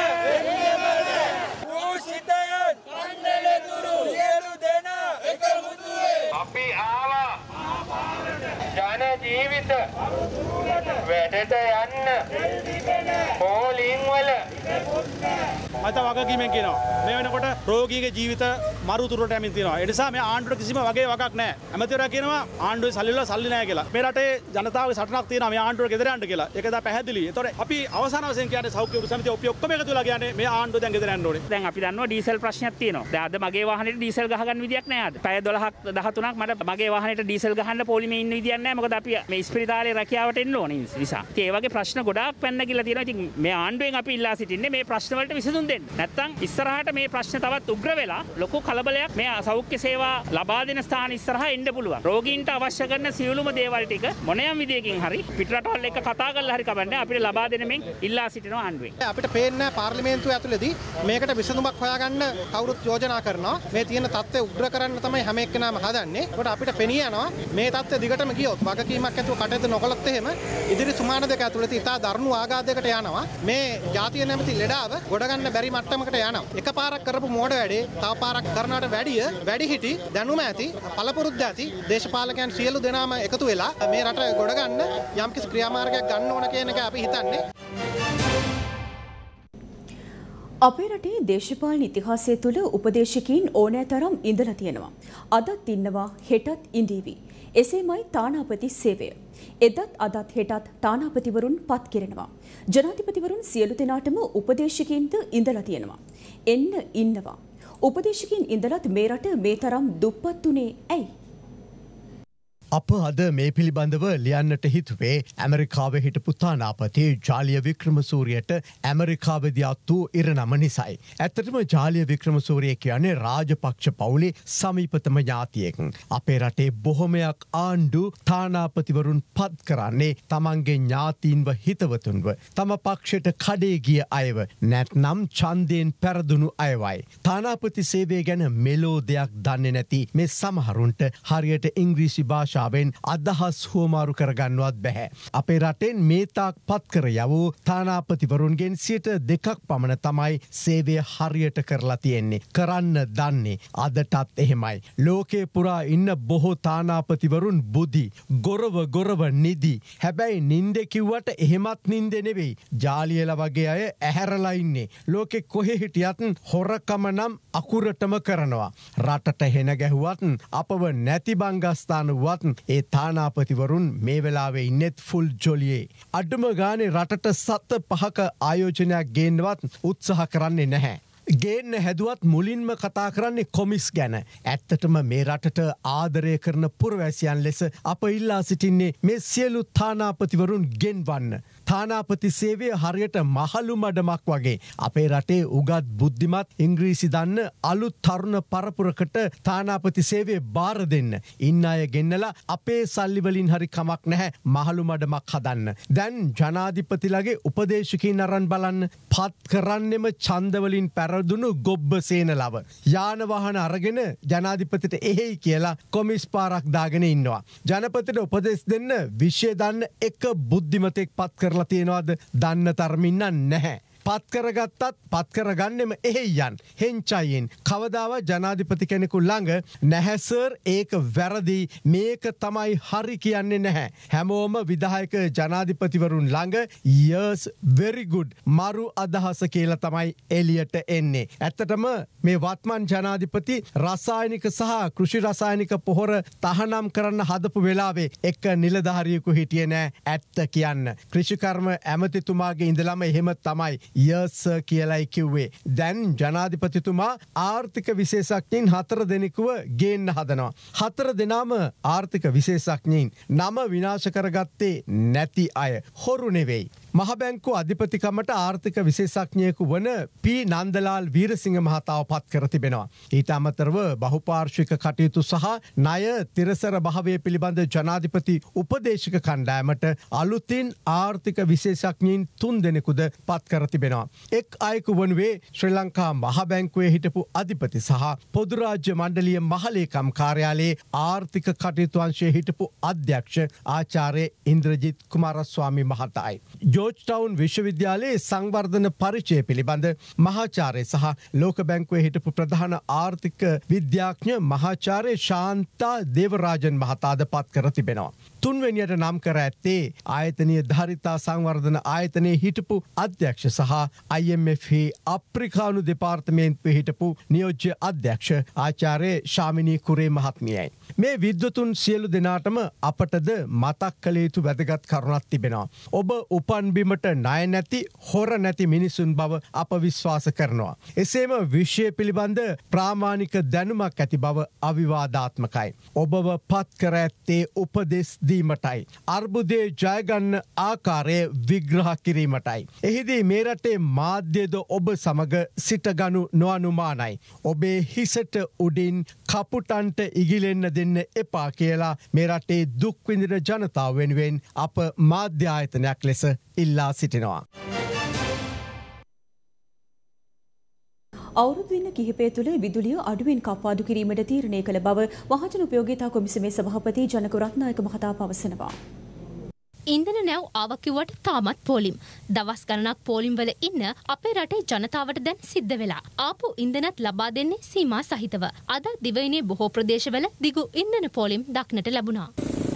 අපි ආවා ජන ජීවිත වැඩට යන්න පොලින් වල මත වගකීමෙන් කියනවා මේ වෙනකොට රෝගීගේ ජීවිත මරුතුරට යමින් තියෙනවා. ඒ නිසා මේ ආණ්ඩුවට කිසිම වගේ වගක් නැහැ. ඇමතිවරයා කියනවා ආණ්ඩුවේ සල්ලි වල සල්ලි නැහැ කියලා. මේ රටේ ජනතාවගේ සටනක් තියෙනවා මේ ආණ්ඩුවට ගෙදර යන්න කියලා. ඒක දා පැහැදිලි. ඒතකොට අපි අවසාන වශයෙන් කියන්නේ සෞඛ්‍ය සමිතිය අපි ඔක්කොම එකතු වෙලා කියන්නේ මේ ආණ්ඩුව දැන් ගෙදර යන්න ඕනේ. දැන් අපි දන්නවා ඩීසල් ප්‍රශ්නයක් තියෙනවා. දැන් අද මගේ වාහනේට ඩීසල් ගහගන්න විදියක් නැහැ අද. පැය දොළහක් දහතුනක් මට මගේ වාහනේට ඩීසල් ගහන්න පොලිමේ ඉන්න විදියක් නැහැ. මොකද අපි මේ ස්පිරිතාලේ රැකියාවට එන්න ඕනේ නිසා. ඉතින් ඒ වගේ ප්‍රශ්න ගොඩාක් පැන්න ගිහලා තියෙනවා. ඉතින් මේ ආණ්ඩුවෙන් අපි ඉල්ලා සිටින්නේ මේ ප්‍රශ්න වලට විසඳුම් දෙන්න. නැත්තම් ඉස්සරහට මේ ප්‍රශ්න තවත් උග්‍ර වෙලා ලොකු කලබලයක් මේ සෞඛ්‍ය සේවා ලබා දෙන ස්ථාන ඉස්සරහා එන්න පුළුවන්. රෝගීන්ට අවශ්‍ය කරන සියලුම දේවල් ටික මොනියම් විදියකින් හරි පිටරටවල් එක්ක කතා කරලා හරි කවන්නේ අපිට ලබා දෙන මෙන් ඉල්ලා සිටිනවා ආණ්ඩුවෙන්. අපිට පේන්නේ පාර්ලිමේන්තුව ඇතුළේදී මේකට විසඳුමක් හොයාගන්න කවුරුත් යෝජනා කරනවා. මේ තියෙන තත්ත්වය උග්‍ර කරන්න තමයි හැම එක්කෙනාම හදන්නේ. ඒකට අපිට පෙනී යනවා මේ තත්ත්වය දිගටම ගියොත් වගකීමක් ඇතුව කටයුතු නොකළොත් එහෙම ඉදිරි සුමාන දෙක ඇතුළත ඉතා දරුණු ආඝාතයකට යනවා. මේ ජාතිය නැමැති ලෙඩාව ගොඩ ගන්න බැරි මට්ටමකට යනවා. එකපාරක් කරපු මෝඩ වැඩේ තව පාරක් කරනවට වැඩිය වැඩි හිටි දැනුම ඇති පළපුරුද්ද ඇති දේශපාලකයන් සියලු දෙනාම එකතු වෙලා මේ රට ගොඩ ගන්න යම්කිසි ක්‍රියාමාර්ගයක් ගන්න ඕන කියන එක අපි හිතන්නේ. අපේ රටේ දේශපාලන ඉතිහාසය තුළ උපදේශකයින් ඕනෑ තරම් ඉඳලා තියෙනවා. අදත් ඉන්නවා, හෙටත් ඉඳීවි. එසේමයි තානාපති සේවය. එදත් අදත් හෙටත් තානාපතිවරුන් පත් කෙරෙනවා. ජනාධිපතිවරුන් සියලු දෙනාටම උපදේශකයින්ද ඉඳලා තියෙනවා. එන්න ඉන්නවා. උපදේශකයින් ඉඳලත් මේ රට මේ තරම් දුප්පත් උනේ ඇයි? අප අද මේ පිළිබඳව ලියන්නට හිතුවේ ඇමරිකාවේ හිටපු තානාපති ජාලිය වික්‍රමසූරියට ඇමරිකාවේදී අත් වූ ඉරණම නිසයි. ඇත්තටම ජාලිය වික්‍රමසූරිය කියන්නේ රාජපක්ෂ පවුලේ සමීපතම ඥාතියෙක්. අපේ රටේ බොහොමයක් ආණ්ඩු තානාපතිවරුන් පත් කරන්නේ තමන්ගේ ඥාතීන්ව හිතවතුන්ව. තම පක්ෂයට කඩේ ගිය අයව නැත්නම් ඡන්දයෙන් පෙරදුණු අයවයි. තානාපති සේවය ගැන මෙලෝ දෙයක් දන්නේ නැති මේ සමහරුන්ට හරියට ඉංග්‍රීසි භාෂාව අදහස් හුවමාරු කරගන්නවත් බැහැ. අපේ රටෙන් මේ තාක් පත් කර යවූ තානාපතිවරුන්ගෙන් සියයට දෙකක් පමණ තමයි සේවය හරියට කරලා තියෙන්නේ. කරන්න දන්නේ. අදටත් එහෙමයි. ලෝකේ පුරා ඉන්න බොහෝ තානාපතිවරුන් බුදි. ගොරව ගොරව නිදි. හැබැයි නින්දේ කිව්වට එහෙමත් නින්දේ නෙවෙයි. ජාලියලා වගේ අය ඇහැරලා ඉන්නේ. ලෝකේ කොහෙ හිටියත් හොරකම නම් අකුරටම කරනවා. රටට හෙන ගැහුවත් අපව නැති බංගස්ථාන වත් ඒ තානාපතිවරුන් මේ වෙලාවේ ඉන්නෙත් ෆුල් ජොලියේ. අඩුම ගානේ රටට සත පහක ආයෝජනයක් ගේන්නවත් උත්සාහ කරන්නේ නැහැ. ගේන්න හැදුවත් මුලින්ම කතා කරන්නේ කොමිස් ගැන. ඇත්තටම මේ රටට ආදරය කරන පුරවැසියන් ලෙස අප ඉල්ලා සිටින්නේ මේ සියලු තානාපතිවරුන් ගෙන්වන්න. තානාපති සේවය හරියට මහලු මඩමක් වගේ. අපේ රටේ උගත් බුද්ධිමත් ඉංග්‍රීසි දන්න අලුත් තරුණ පරපුරකට තානාපති සේවය බාර දෙන්න. ඉන්න අය ගෙන්නලා අපේ සල්ලි වලින් හරි කමක් නැහැ මහලු මඩමක් හදන්න. දැන් ජනාධිපතිලගේ උපදේශකයින් අරන් බලන්න. පත් කරන්නෙම ඡන්ද වලින් පැරදුණු ගොබ්බ සේනලව. යාන වාහන අරගෙන ජනාධිපතිට එහෙයි කියලා කොමිස් පාරක් දාගෙන ඉන්නවා. ජනපතිට උපදෙස් දෙන්න විෂය දන්න එක බුද්ධිමතෙක් පත් කරලා තියෙනවද? දන්න තරමින් නැහැ. පත් කරගත්තත් පත් කරගන්නෙම එහෙයන් හෙන්චයින් කවදාවත් ජනාධිපති කෙනෙකු ළඟ නැහැ සර් ඒක වැරදි මේක තමයි හරි කියන්නේ නැහැ. හැමෝම විධායක ජනාධිපතිවරුන් ළඟ yes very good මරු අදහස කියලා තමයි එළියට එන්නේ. ඇත්තටම මේ වත්මන් ජනාධිපති රසායනික සහ කෘෂි රසායනික පොහොර තහනම් කරන්න හදපු වෙලාවේ එක නිලධාරියෙකු හිටියේ නෑ ඇත්ත කියන්න. කෘෂිකර්ම ඇමතිතුමාගේ ඉඳලම එහෙම තමයි යස් කියලයි කිව්වේ. දැන් ජනාධිපතිතුමා ආර්ථික විශේෂඥයින් හතර දෙනෙකුව ගේන්න හදනවා. හතර දෙනාම ආර්ථික විශේෂඥයින්. නම විනාශ කරගත්තේ නැති අය. හොරු නෙවෙයි. මහ බැංකුව අධිපතිකමට ආර්ථික විශේෂඥයෙකු වන පී නන්දලාල් වීරසිංහ මහතාව පත් කර තිබෙනවා. ඊට අමතරව බහුපාර්ශ්වික කටයුතු සහ ණය තිරසර භාවය පිළිබඳ ජනාධිපති උපදේශක කණ්ඩායමට අලුතින් ආර්ථික විශේෂඥයින් තුන් දෙනෙකුද පත් කර තිබෙනවා. එක් අයෙකු වනුවේ ශ්‍රී ලංකා මහ බැංකුවේ හිටපු අධිපති සහ පොදු රාජ්‍ය මණ්ඩලීය මහලේකම් කාර්යාලයේ ආර්ථික කටයුතු අංශයේ හිටපු අධ්‍යක්ෂ ආචාර්ය ඉන්ද්‍රජිත් කුමාරස්වාමී මහතායි. ජෝර්ජ්ටවුන් විශ්වවිද්‍යාලයේ සංවර්ධන පරිචය පිළිබඳ මහාචාර්ය සහ ලෝක බැංකුවේ හිටපු ප්‍රධාන ආර්ථික විද්‍යාඥ මහාචාර්ය ශාන්තා දේවරාජන් මහතාද පත් කර තිබෙනවා. තුන්වෙනියට නම් කර ඇත්තේ ආයතනීය ධාරිතා සංවර්ධන ආයතනයේ හිටපු අධ්‍යක්ෂ සහ I M F අප්‍රිකානු දෙපාර්තමේන්තුවේ හිටපු නියෝජ්‍ය අධ්‍යක්ෂ ආචාර්ය ශාමිනී කුරේ මහත්මියයි. මේ විද්වතුන් සියලු දෙනාටම අපටද මතක් කළ යුතු වැදගත් කරුණක් තිබෙනවා. ඔබ උපන් බිමට ණය නැති හොර නැති මිනිසුන් බව අප විශ්වාස කරනවා. එසේම විශ්වය පිළිබඳ ප්‍රාමාණික දැනුමක් ඇති බව අවිවාදාත්මකයි. ඔබව පත් කර ඇත්තේ උපදෙස් දීමටයි. අර්බුදයේ ජයගන්න ආකාරය විග්‍රහ කිරීමටයි. එහිදී මේ රටේ මාධ්‍යද ඔබ සමග සිටගනු නොඅනුමානයි. ඔබේ හිසට උඩින් කපුටන්ට ඉගිලෙන්න දෙන්න එපා කියලා මේ රටේ දුක් විඳින ජනතාව වෙනුවෙන් අප මාධ්‍ය ආයතනයක් ලෙස ඉල්ලා සිටිනවා. අවුරුදු දින කිහිපය තුළ විදුලිය අඩුවෙන් කප්පාදු කිරීමට තීරණය කළ බව මහජන උපයෝගීතා කොමිසමේ සභාපති ජනක රත්නායක මහතා පවසනවා. ඉන්ධන නැව් ආව කිව්වට තාමත් පෝලිම්. දවස් ගණනක් පෝලිම් වල ඉන්න අපේ රටේ ජනතාවට දැන් සිද්ධ වෙලා. ආපු ඉන්ධනත් ලබා දෙන්නේ සීමා සහිතව. අද දිවයිනේ බොහෝ ප්‍රදේශවල දිගු ඉන්ධන පෝලිම් දක්නට ලැබුණා.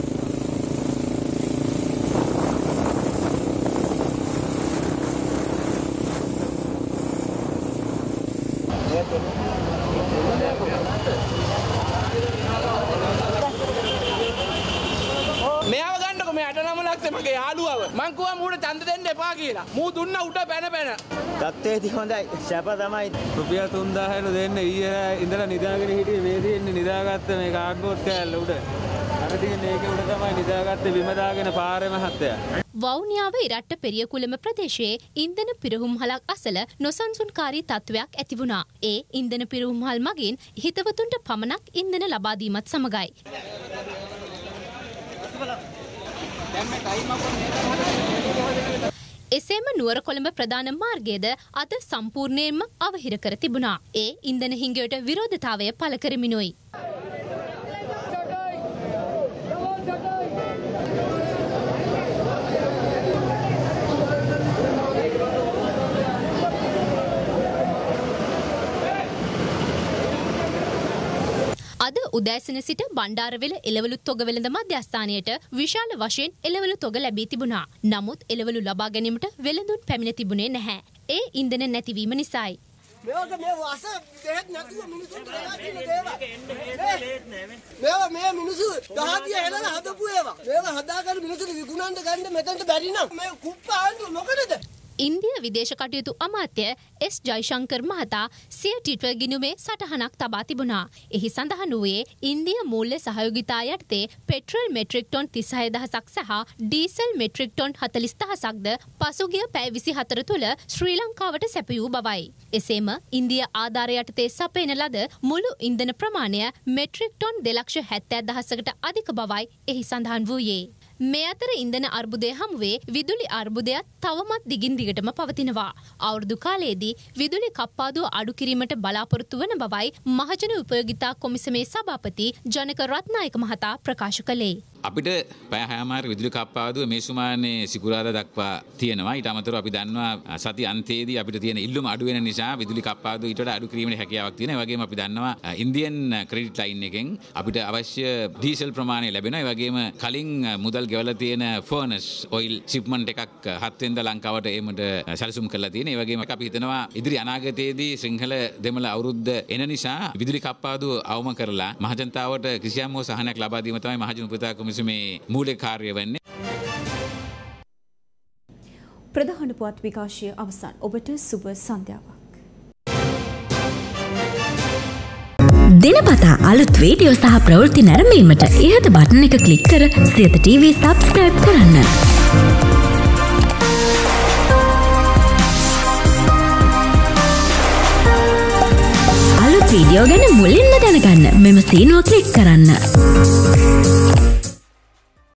මෙයාව ගන්නකො මේ අට නම ලක්ෂ මගේ යාළුවව මං කිව්වා මූට ඡන්ද දෙන්න එපා කියලා. මූ දුන්න උඩ පැන පැන. තත්ත්වයේදී හොඳයි. සැප තමයි. රුපියල් තුන්දාහට දෙන්න ඊයේ ඉඳලා නිදාගෙන හිටියේ මේ දෙන්නේ නිදාගත්ත මේ කාඩ්බෝඩ් කෑල්ල උඩ. අර තියෙන ඒකේ උඩ තමයි නිදාගත්තේ බිම දාගෙන පාරේ මහත්තයා. වවුනියාව ඉරට්ට පෙරියකුලම ප්‍රදේශයේ ඉන්ධන පිරහුම්හලක් අසල නොසන්සුන්කාරී තත්ත්වයක් ඇති වුණා. ඒ ඉන්ධන පිරහුම්හල් මගින් හිතවතුන්ට පමණක් ඉන්ධන ලබා දීමත් සමගයි. එසේම නුවර කොළඹ ප්‍රධාන මාර්ගයේද අද සම්පූර්ණයෙන්ම අවහිර කර තිබුණා. ඒ ඉන්ධන හිඟයට විරෝධතාවය පළ කරමිනුයි. අද උදෑසන සිට බණ්ඩාරවෙල එළවලු තොග වෙළඳ මධ්‍යස්ථානයට විශාල වශයෙන් එළවලු තොග ලැබී තිබුණා. නමුත් එළවලු ලබා ගැනීමට වෙළඳුන් පැමිණ තිබුණේ නැහැ. ඒ ඉන්ධන නැතිවීම නිසායි. මේක මේ වස දෙහෙත් නැතුව මිනිසුන්ට වෙලා තියෙන දේවල්. මේවා මේ මිනිස්සු දහදිය හෙලලා හදපු ඒවා. මේවා හදාගන්න මිනිස්සුන්ට විකුණන්න ගන්න මෙතනට බැරි නම් මේ කුප්පාන්තු මොකටද? ඉන්දිය විදේශ කටයුතු අමාත්‍ය එස් ජයශංකර් මහතා සිය ට්විටර් ගිණුමේ සටහනක් තබා තිබුණා. එහි සඳහන් වූයේ ඉන්දිය මූල්‍ය සහයෝගිතා යටතේ පෙට්‍රල් මෙට්‍රික් ටොන් තිස්හය දහසක් සහ ඩීසල් මෙට්‍රික් ටොන් හතළිස් දහසක්ද පසුගිය පැය විසිහතර තුළ ශ්‍රී ලංකාවට සැපයූ බවයි. එසේම ඉන්දිය ආධාර යටතේ සපයන ලද මුළු ඉන්ධන ප්‍රමාණය මෙට්‍රික් ටොන් දෙලක්ෂ හැත්තෑ දහසකට අධික බවයි එහි සඳහන් වූයේ. මේ අතර ඉන්ධන අර්බුදය හමුවේ විදුලි අර්බුදයක් තවමත් දිගින් දිගටම පවතිනවා. අවුරුදු කාලයේදී විදුලි කප්පාදුව අඩු කිරීමට බලාපොරොත්තු වන බවයි මහජන උපයෝගිතා කොමිසමේ සභාපති ජනක රත්නායක මහතා ප්‍රකාශ කළේ. අපිට පැය හයමාර විදුලි කප්පාදුව මේ සුමානේ සිකුරාදා දක්වා තියෙනවා. ඊට අමතරව අපි දන්නවා සති අන්තයේදී අපිට තියෙන ඉල්ලුම අඩු වෙන නිසා විදුලි කප්පාදුව ඊට වඩා අඩු කිරීමේ හැකියාවක් තියෙනවා. ඒ වගේම අපි දන්නවා ඉන්දියන් ක්‍රෙඩිට් ලයින් එකෙන් අපිට අවශ්‍ය ඩීසල් ප්‍රමාණය ලැබෙනවා. ඒ වගේම කලින් මුදල් ගෙවලා තියෙන ෆර්නස් ඔයිල් ෂිප්මන්ට් එකක් හත් වෙනිදා ලංකාවට එීමට සැලසුම් කරලා තියෙනවා. ඒ වගේම අපි හිතනවා ඉදිරි අනාගතයේදී සිංහල දෙමළ අවුරුද්ද එන නිසා විදුලි කප්පාදුව අවම කරලා මහජනතාවට කිසියම් හෝ සහනයක් ලබා දීම තමයි මහජන උපයෝගිතා කොමිසමේ මූලික කාර්යය වෙන්නේ. ප්‍රධාන පුවත් විකාශය අවසන්. ඔබට සුබ සන්ධ්‍යාවක්. දිනපතා අලුත් වීඩියෝ සහ ප්‍රවෘත්ති නැරඹීමට ඉහත බටන් එක ක්ලික් කර සියත ටීවී සබ්ස්ක්‍රයිබ් කරන්න. අලුත් වීඩියෝ ගැන මුලින්ම දැනගන්න මෙම සීනුව ක්ලික් කරන්න.